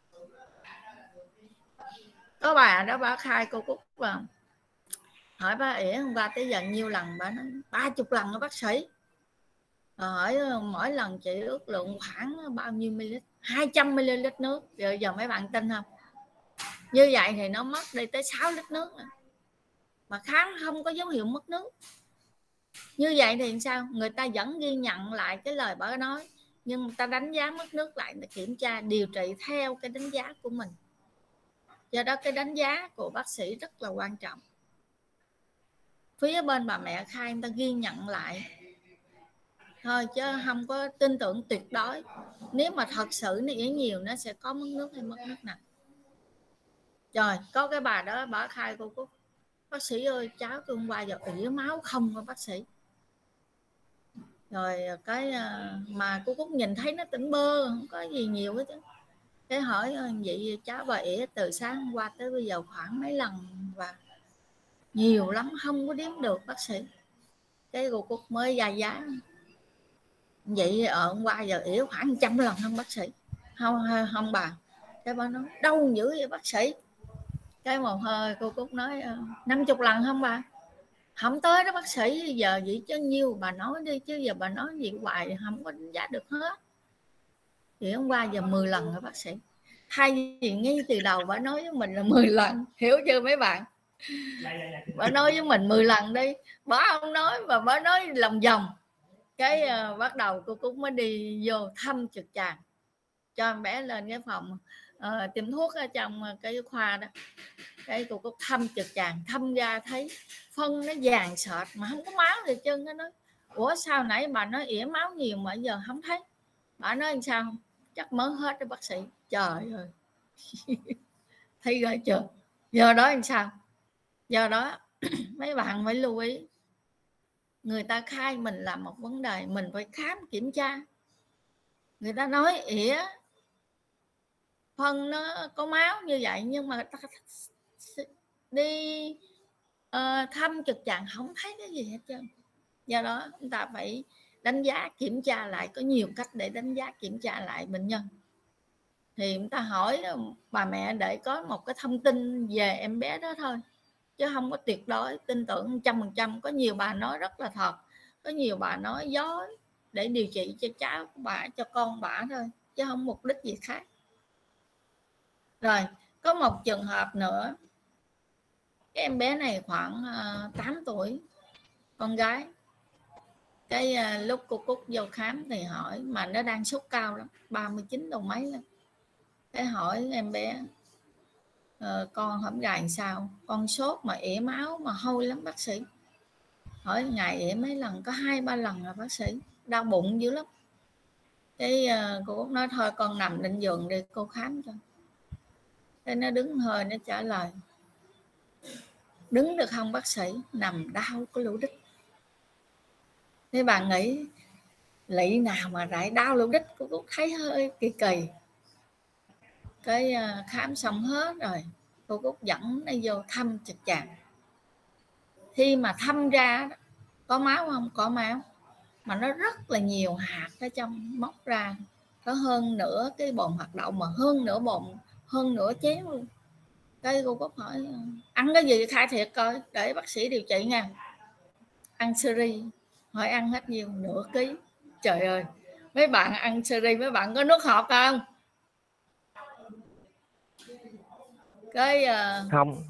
Có bà đó bà khai cô Cúc vào hỏi bà ỉa hôm qua tới giờ nhiêu lần, bà nói 30 lần đó bác sĩ. Hỏi mỗi lần chị ước lượng khoảng bao nhiêu ml, 200 ml nước. Rồi giờ mấy bạn tin không? Như vậy thì nó mất đi tới 6 lít nước nữa. Mà khám không có dấu hiệu mất nước. Như vậy thì sao? Người ta vẫn ghi nhận lại cái lời bà nói, nhưng người ta đánh giá mất nước lại, để kiểm tra điều trị theo cái đánh giá của mình. Do đó cái đánh giá của bác sĩ rất là quan trọng. Phía bên bà mẹ khai người ta ghi nhận lại thôi, chứ không có tin tưởng tuyệt đối. Nếu mà thật sự nó ỉa nhiều nó sẽ có mất nước hay mất nước nặng. Rồi có cái bà đó bà khai cô Cúc, bác sĩ ơi cháu tôi hôm qua giờ ỉa máu không hả bác sĩ. Rồi cái mà cô Cúc nhìn thấy nó tỉnh bơ, không có gì nhiều hết. Cái hỏi vậy cháu bà ỉa từ sáng hôm qua tới bây giờ khoảng mấy lần và nhiều lắm không có đếm được bác sĩ. Cái cô Cúc mới ra giá vậy hôm qua giờ ỉa khoảng 100 lần không bác sĩ. Không bà. Cái bà nói đâu dữ vậy bác sĩ. Cái một hơi cô Cúc nói 50 lần không bà. Không tới đó bác sĩ, giờ vậy chứ nhiêu bà nói đi, chứ giờ bà nói gì hoài không có đánh giá được hết. Thì hôm qua giờ 10 lần rồi bác sĩ. Thay vì ngay từ đầu bà nói với mình là 10 lần, hiểu chưa mấy bạn? Bà nói với mình 10 lần đi, bà không nói mà bà nói lòng vòng. Cái bắt đầu cô Cúc mới đi vô thăm trực tràng, cho em bé lên cái phòng tiêm thuốc ở trong cái khoa đó. Cái cô Cúc thăm trực tràng, thăm ra thấy phân nó vàng sệt mà không có máu gì chân. Nó nói ủa sao nãy bà nói ỉa máu nhiều mà giờ không thấy. Bà nói làm sao? Chắc mới hết đó bác sĩ. Trời ơi. Thấy rồi chưa? Giờ đó làm sao? Do đó mấy bạn phải lưu ý, người ta khai mình là một vấn đề, mình phải khám kiểm tra. Người ta nói ỉa phân nó có máu như vậy, nhưng mà ta đi thăm trực tràng không thấy cái gì hết trơn. Do đó chúng ta phải đánh giá kiểm tra lại, có nhiều cách để đánh giá kiểm tra lại bệnh nhân. Thì chúng ta hỏi bà mẹ để có một cái thông tin về em bé đó thôi, chứ không có tuyệt đối tin tưởng 100%. Có nhiều bà nói rất là thật, có nhiều bà nói dối để điều trị cho cháu bà, cho con bà thôi, chứ không mục đích gì khác. Rồi có một trường hợp nữa, cái em bé này khoảng 8 tuổi, con gái. Cái lúc cô Cúc vô khám thì hỏi, mà nó đang sốt cao lắm, 39 độ mấy lắm. Cái hỏi em bé con hổm gài sao, con sốt mà ỉa máu mà hôi lắm bác sĩ. Hỏi ngày ỉa mấy lần, có 2-3 lần rồi bác sĩ, đau bụng dữ lắm. Cái cô Cúc nói thôi con nằm lên giường đi cô khám cho. Cái nó đứng hơi nó trả lời đứng được không bác sĩ, nằm đau cái lỗ đít. Thế bạn nghĩ lị nào mà lại đau lỗ đít? Cô Cúc thấy hơi kỳ kỳ. Cái khám xong hết rồi, cô Cúc dẫn nó vô thăm trực tràng. Khi mà thăm ra có máu không? Có máu, mà nó rất là nhiều hạt ở trong, móc ra có hơn nửa cái bồn hoạt động, mà hơn nửa bồn, hơn nửa chén luôn. Cái cô Cúc hỏi ăn cái gì, khai thiệt coi để bác sĩ điều trị nha. Ăn seri. Hỏi ăn hết nhiêu? Nửa ký. Trời ơi, mấy bạn ăn seri mấy bạn có nước hột không? Cái không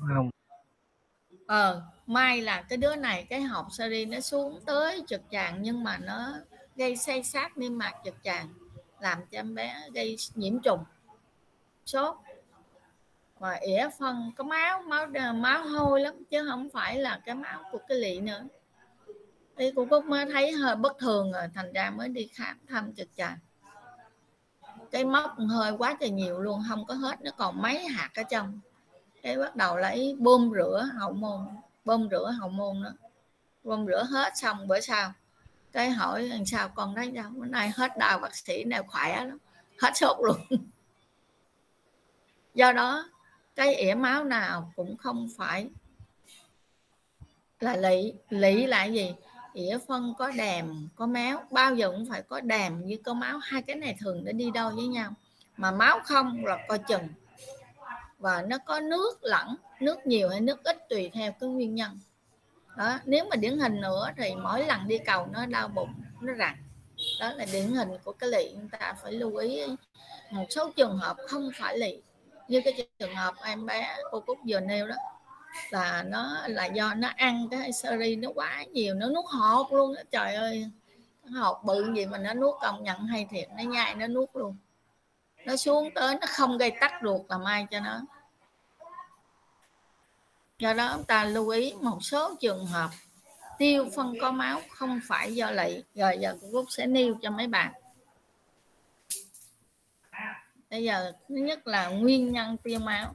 may là cái đứa này cái hộp seri nó xuống tới trực tràng, nhưng mà nó gây xây xát niêm mạc trực tràng, làm cho em bé gây nhiễm trùng, sốt, và ỉa phân, có máu hôi lắm chứ không phải là cái máu của cái lị nữa. Thì cô Cúc mới thấy hơi bất thường rồi, thành ra mới đi khám thăm trực tràng. Cái móc hơi quá trời nhiều luôn, không có hết, nó còn mấy hạt ở trong. Cái bắt đầu lấy bơm rửa hậu môn nữa, bơm rửa hết xong bữa sau cái hỏi làm sao con thấy đâu, bữa nay hết đau, bác sĩ nào khỏe lắm, hết sốt luôn. Do đó cái ỉa máu nào cũng không phải là lị là gì? Ỉa phân có đàm có máu, bao giờ cũng phải có đàm với có máu, hai cái này thường nó đi đôi với nhau, mà máu không là coi chừng. Và nó có nước lẫn, nước nhiều hay nước ít tùy theo cái nguyên nhân đó. Nếu mà điển hình nữa thì mỗi lần đi cầu nó đau bụng, nó rặn, đó là điển hình của cái lị. Chúng ta phải lưu ý một số trường hợp không phải lị, như cái trường hợp em bé cô Cúc vừa nêu đó, là nó là do nó ăn cái seri nó quá nhiều, nó nuốt hột luôn đó. Trời ơi, cái hột bự gì mà nó nuốt, công nhận hay thiệt, nó nhai nó nuốt luôn, nó xuống tới nó không gây tắc ruột làm ai cho nó. Do đó chúng ta lưu ý một số trường hợp tiêu phân có máu không phải do lị. Rồi giờ cô Cúc sẽ nêu cho mấy bạn. Bây giờ thứ nhất là nguyên nhân tiêu máu.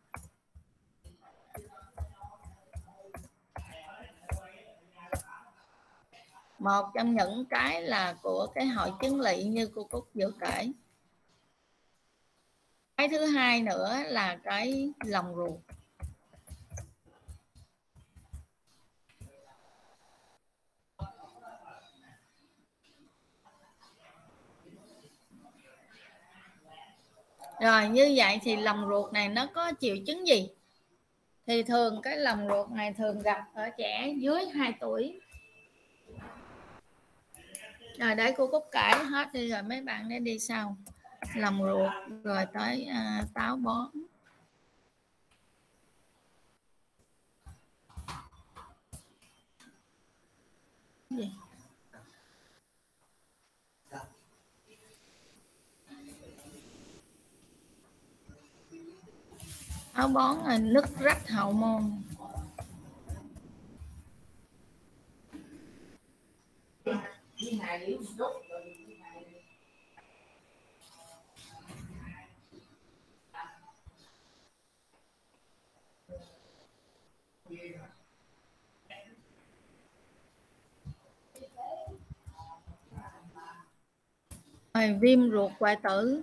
Một trong những cái là của cái hội chứng lị như cô Cúc vừa kể. Cái thứ hai nữa là cái lòng ruột. Rồi như vậy thì lòng ruột này nó có triệu chứng gì? Thì thường cái lòng ruột này thường gặp ở trẻ dưới 2 tuổi. Rồi để cô Cúc kể hết đi rồi mấy bạn để đi sau. Lòng ruột rồi tới táo bón. Gì? Táo bón là nứt rách hậu môn. Rồi viêm ruột hoại tử.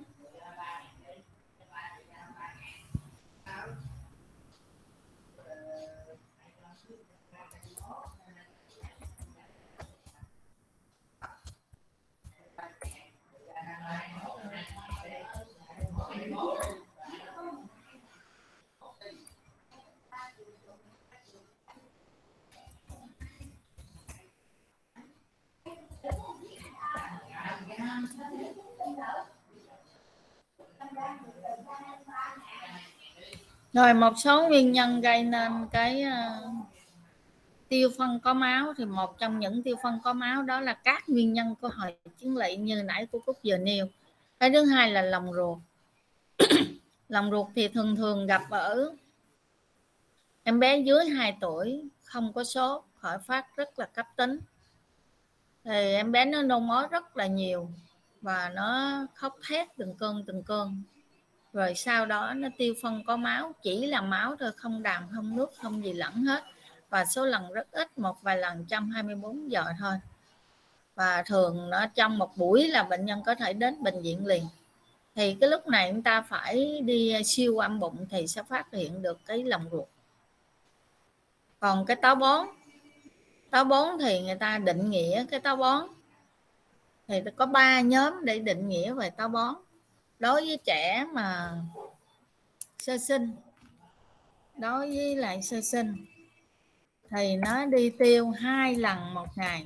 Rồi một số nguyên nhân gây nên cái tiêu phân có máu, thì một trong những tiêu phân có máu đó là các nguyên nhân của hội chứng lị như nãy cô Cúc vừa nêu. Cái thứ hai là lòng ruột. Lòng ruột thì thường thường gặp ở em bé dưới 2 tuổi, không có sốt, khởi phát rất là cấp tính. Thì em bé nó nôn ói rất là nhiều và nó khóc thét từng cơn. Rồi sau đó nó tiêu phân có máu, chỉ là máu thôi, không đàm, không nước, không gì lẫn hết. Và số lần rất ít, một vài lần trong 24 giờ thôi. Và thường nó trong một buổi là bệnh nhân có thể đến bệnh viện liền. thì cái lúc này chúng ta phải đi siêu âm bụng thì sẽ phát hiện được cái lòng ruột. Còn cái táo bón thì người ta định nghĩa cái táo bón thì có 3 nhóm để định nghĩa về táo bón. Đối với trẻ mà sơ sinh, đối với lại sơ sinh thì nó đi tiêu 2 lần một ngày.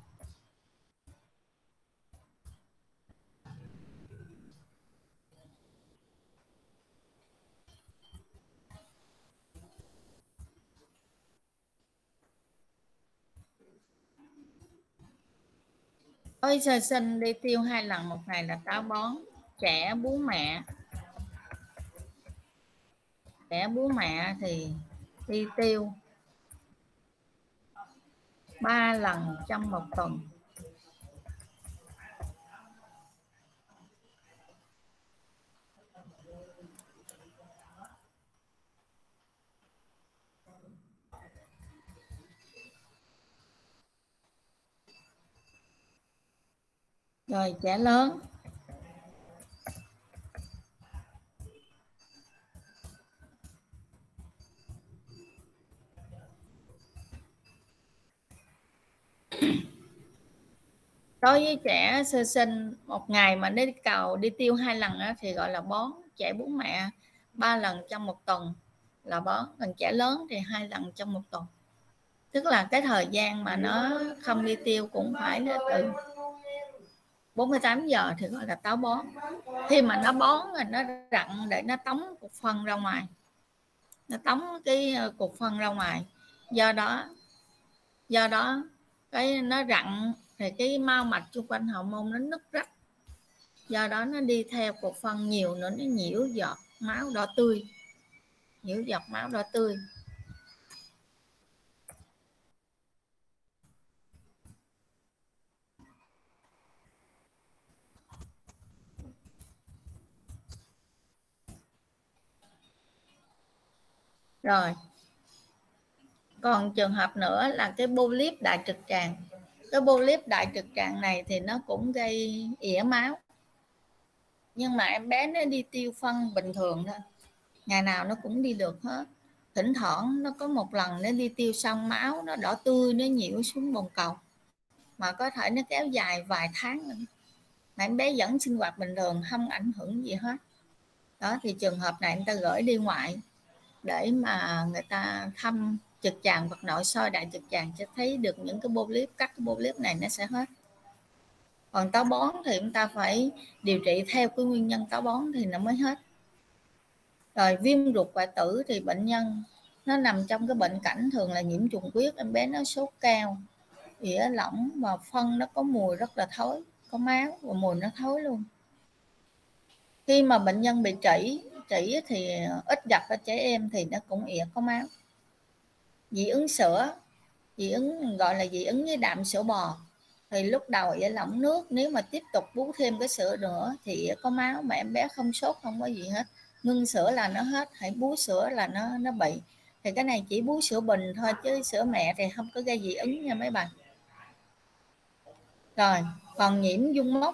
Ôi sơ sinh đi tiêu 2 lần một ngày là táo bón. Trẻ bú mẹ thì đi tiêu 3 lần trong một tuần. Rồi trẻ lớn đối với trẻ sơ sinh một ngày mà đi cầu đi tiêu 2 lần đó, thì gọi là bón. Trẻ bú mẹ 3 lần trong một tuần là bón. Còn trẻ lớn thì 2 lần trong một tuần, tức là cái thời gian mà nó không đi tiêu cũng phải là từ 48 giờ thì gọi là táo bón. Khi mà nó bón rồi nó rặn để nó tống cục phân ra ngoài, nó tống cái cục phân ra ngoài, do đó cái nó rặn thì cái mao mạch xung quanh hậu môn nó nứt rách, do đó nó đi theo cục phân nhiều nữa, nó nhiễu giọt máu đỏ tươi. Rồi còn trường hợp nữa là cái polyp đại trực tràng. Cái polyp đại trực tràng này thì nó cũng gây ỉa máu, nhưng mà em bé nó đi tiêu phân bình thường thôi, ngày nào nó cũng đi được hết. Thỉnh thoảng nó có một lần nó đi tiêu xong máu nó đỏ tươi, nó nhiễu xuống bồn cầu, mà có thể nó kéo dài vài tháng nữa, mà em bé vẫn sinh hoạt bình thường, không ảnh hưởng gì hết. Đó thì trường hợp này người ta gửi đi ngoại để mà người ta thăm trực tràng hoặc nội soi đại trực tràng cho thấy được những cái polyp, các cái polyp này nó sẽ hết. Còn táo bón thì chúng ta phải điều trị theo cái nguyên nhân táo bón thì nó mới hết. Rồi viêm ruột hoại tử thì bệnh nhân nó nằm trong cái bệnh cảnh thường là nhiễm trùng huyết, em bé nó sốt cao, ỉa lỏng và phân nó có mùi rất là thối, có máu và mùi nó thối luôn. Khi mà bệnh nhân bị trĩ thì ít gặp ở trẻ em thì nó cũng ỉa có máu. Dị ứng sữa, gọi là dị ứng với đạm sữa bò, thì lúc đầu ỉa lỏng nước, nếu mà tiếp tục bú thêm cái sữa nữa thì ỉa có máu, mà em bé không sốt không có gì hết, ngưng sữa là nó hết, hãy bú sữa là nó bị. Thì cái này chỉ bú sữa bình thôi, chứ sữa mẹ thì không có gây dị ứng nha mấy bạn. Rồi còn nhiễm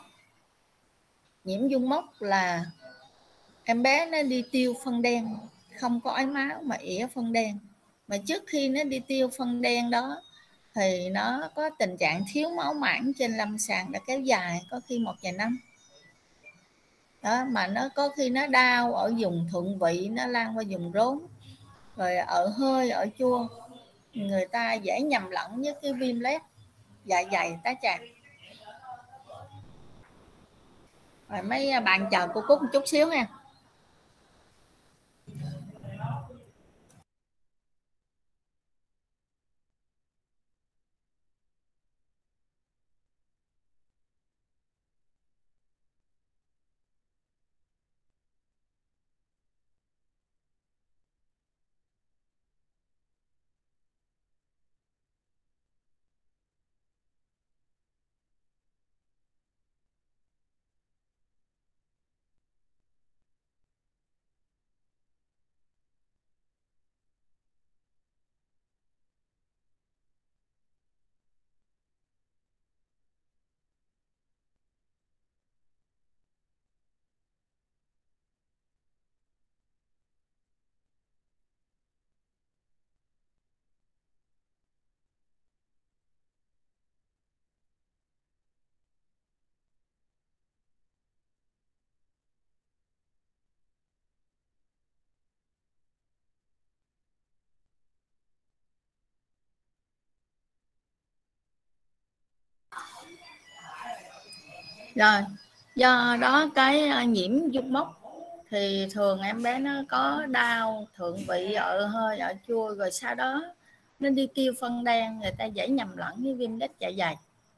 dung mốc là em bé nó đi tiêu phân đen, không có ói máu mà ỉa phân đen, mà trước khi nó đi tiêu phân đen đó thì nó có tình trạng thiếu máu mảng trên lâm sàng đã kéo dài, có khi 1 vài năm đó, mà nó có khi nó đau ở vùng thượng vị, nó lan qua vùng rốn, rồi ở hơi, ở chua, người ta dễ nhầm lẫn với cái viêm loét dạ dày tá tràng. Rồi mấy bạn chờ cô Cúc một chút xíu nha. Rồi do đó cái nhiễm dung mốc thì thường em bé nó có đau thượng vị, hơi chua, rồi sau đó nó đi tiêu phân đen, người ta dễ nhầm lẫn với viêm loét dạ dày.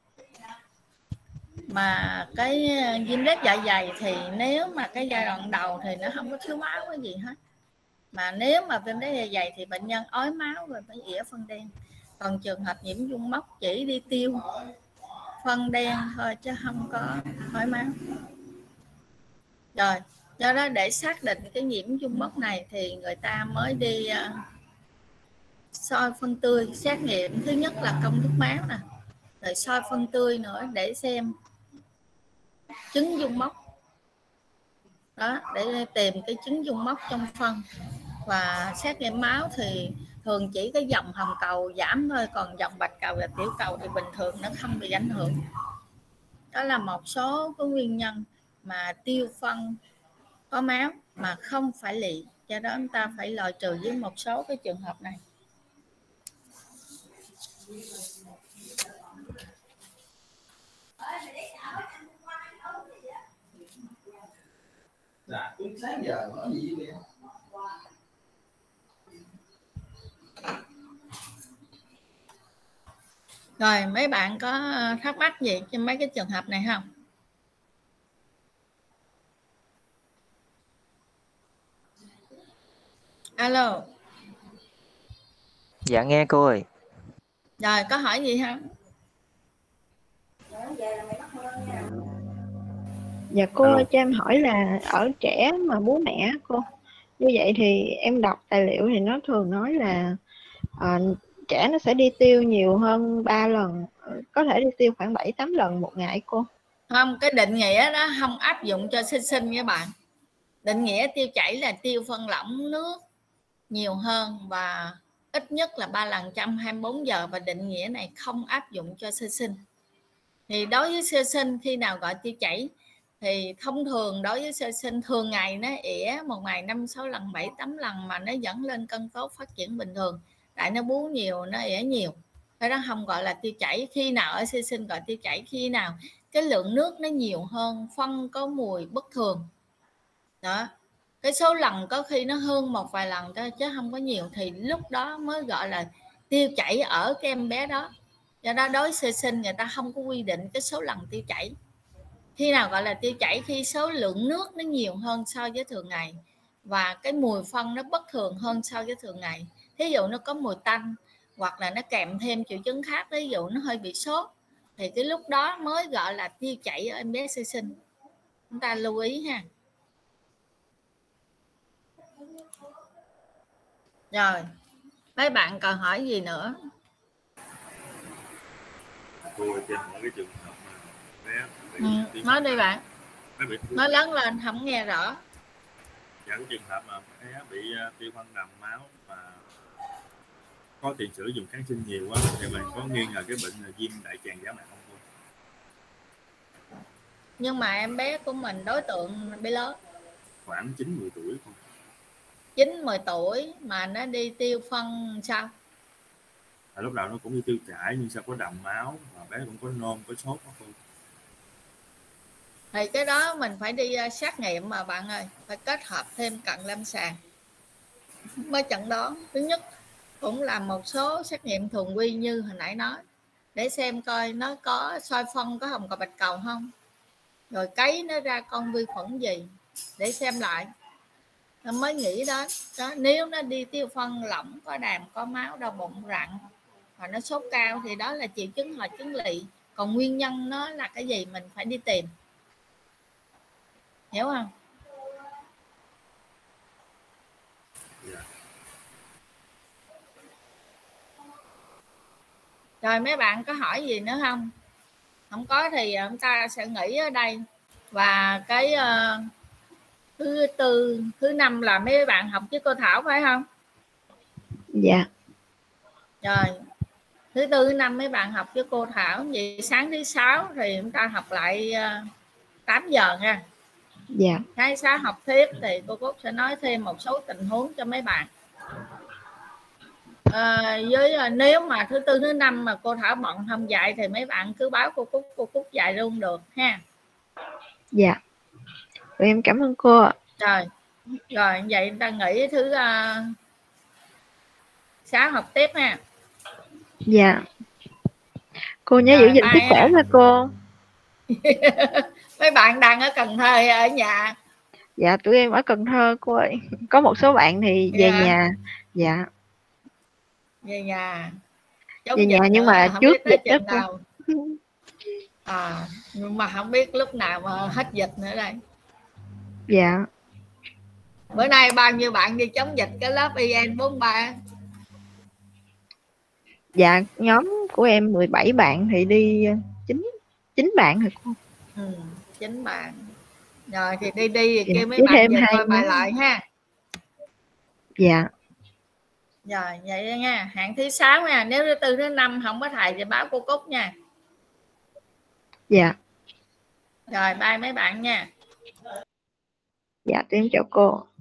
Mà cái viêm loét dạ dày thì nếu mà cái giai đoạn đầu thì nó không có thiếu máu cái gì hết, mà nếu mà viêm loét dạ dày thì bệnh nhân ói máu rồi phải ỉa phân đen. Còn trường hợp nhiễm dung mốc chỉ đi tiêu phân đen thôi chứ không có ói máu. Rồi do đó để xác định cái nhiễm dung mốc này thì người ta mới đi soi phân tươi, xét nghiệm thứ nhất là công thức máu nè, rồi soi phân tươi nữa để xem chứng dung mốc đó, để tìm cái chứng dung mốc trong phân. Và xét nghiệm máu thì thường chỉ cái dòng hồng cầu giảm thôi, còn dòng bạch cầu và tiểu cầu thì bình thường, nó không bị ảnh hưởng. Đó là một số cái nguyên nhân mà tiêu phân có máu mà không phải lị, do đó chúng ta phải loại trừ với một số cái trường hợp này. Dạ, cũng sáng giờ nói gì vậy? Rồi mấy bạn có thắc mắc gì trên mấy cái trường hợp này không? Alo. Dạ nghe cô ơi. Rồi có hỏi gì không? Dạ cô ơi, cho em hỏi là ở trẻ mà bú mẹ cô, như vậy thì em đọc tài liệu thì nó thường nói là trẻ nó sẽ đi tiêu nhiều hơn 3 lần, có thể đi tiêu khoảng 7-8 lần một ngày cô. Không, cái định nghĩa đó không áp dụng cho sơ sinh các bạn. Định nghĩa tiêu chảy là tiêu phân lỏng nước nhiều hơn và ít nhất là 3 lần trong 24 giờ, và định nghĩa này không áp dụng cho sơ sinh. Thì đối với sơ sinh khi nào gọi tiêu chảy thì thông thường đối với sơ sinh thường ngày nó ỉa một ngày 5-6 lần 7-8 lần mà nó vẫn lên cân tốt phát triển bình thường, tại nó bú nhiều, nó ỉa nhiều, cái đó không gọi là tiêu chảy. Khi nào ở sơ sinh gọi tiêu chảy? Khi nào cái lượng nước nó nhiều hơn, phân có mùi bất thường đó, cái số lần có khi nó hơn một vài lần thôi chứ không có nhiều, thì lúc đó mới gọi là tiêu chảy ở cái em bé đó. Do đó đối với sơ sinh người ta không có quy định cái số lần tiêu chảy. Khi nào gọi là tiêu chảy? Khi số lượng nước nó nhiều hơn so với thường ngày và cái mùi phân nó bất thường hơn so với thường ngày. Thí dụ nó có mùi tanh hoặc là nó kèm thêm triệu chứng khác, ví dụ nó hơi bị sốt, thì cái lúc đó mới gọi là tiêu chảy ở em bé sơ sinh. Chúng ta lưu ý ha. Rồi mấy bạn còn hỏi gì nữa? Cô trên những cái trường hợp mà bé bị nói đi bạn, nói lớn lên không nghe rõ. Dạ, cái trường hợp mà bé bị tiêu phân đầm máu mà có tiền sử dùng kháng sinh nhiều quá thì mình có nghi ngờ cái bệnh là viêm đại tràng giả mạc không cô? Nhưng mà em bé của mình đối tượng bé lớn Khoảng 9-10 tuổi không? 9-10 tuổi mà nó đi tiêu phân sao? Lúc đầu nó cũng đi tiêu chảy nhưng sao có đầm máu và bé cũng có nôn, có sốt không? Thì cái đó mình phải đi xét nghiệm mà bạn ơi, phải kết hợp thêm cận lâm sàng mới chẩn đoán. Thứ nhất cũng là một số xét nghiệm thường quy như hồi nãy nói, để xem coi nó có soi phân có hồng cầu bạch cầu không, rồi cấy nó ra con vi khuẩn gì để xem lại, nó mới nghĩ đó. Nếu nó đi tiêu phân lỏng, có đàm, có máu, đau bụng, rặn và nó sốt cao thì đó là triệu chứng hội chứng lỵ. Còn nguyên nhân nó là cái gì mình phải đi tìm, hiểu không? Rồi mấy bạn có hỏi gì nữa không? Không có thì chúng ta sẽ nghỉ ở đây. Và cái thứ tư, thứ năm là mấy bạn học với cô Thảo phải không? Dạ. Rồi thứ tư, thứ năm mấy bạn học với cô Thảo. Vậy sáng thứ sáu thì chúng ta học lại 8 giờ nha. Dạ. Cái sáng học tiếp thì cô Cúc sẽ nói thêm một số tình huống cho mấy bạn. Nếu mà thứ tư, thứ năm mà cô Thảo bận không dạy thì mấy bạn cứ báo cô Cúc dạy luôn được ha. Dạ. Tụi em cảm ơn cô ạ. Rồi vậy ta nghỉ thứ 6 học tiếp ha. Dạ. Cô nhớ giữ gìn sức khỏe nha cô. Mấy bạn đang ở Cần Thơ hay ở nhà? Dạ tụi em ở Cần Thơ cô ơi. Có một số bạn thì về nhà. Dạ. Về nhà. Về nhà nhưng mà trước dịch đó cô. Nhưng mà không biết lúc nào mà hết dịch nữa đây. Dạ. Bữa nay bao nhiêu bạn đi chống dịch cái lớp IN43? Dạ nhóm của em 17 bạn thì đi 9 bạn rồi cô. 9 bạn. Rồi thì đi Dạ, kêu mấy bạn về coi bài nhóm. lại ha. Dạ. Rồi vậy nha, hẹn thứ 6 nha, nếu thứ 4 thứ 5 không có thầy thì báo cô Cúc nha. Dạ. Rồi bye mấy bạn nha. Dạ, em chào cô.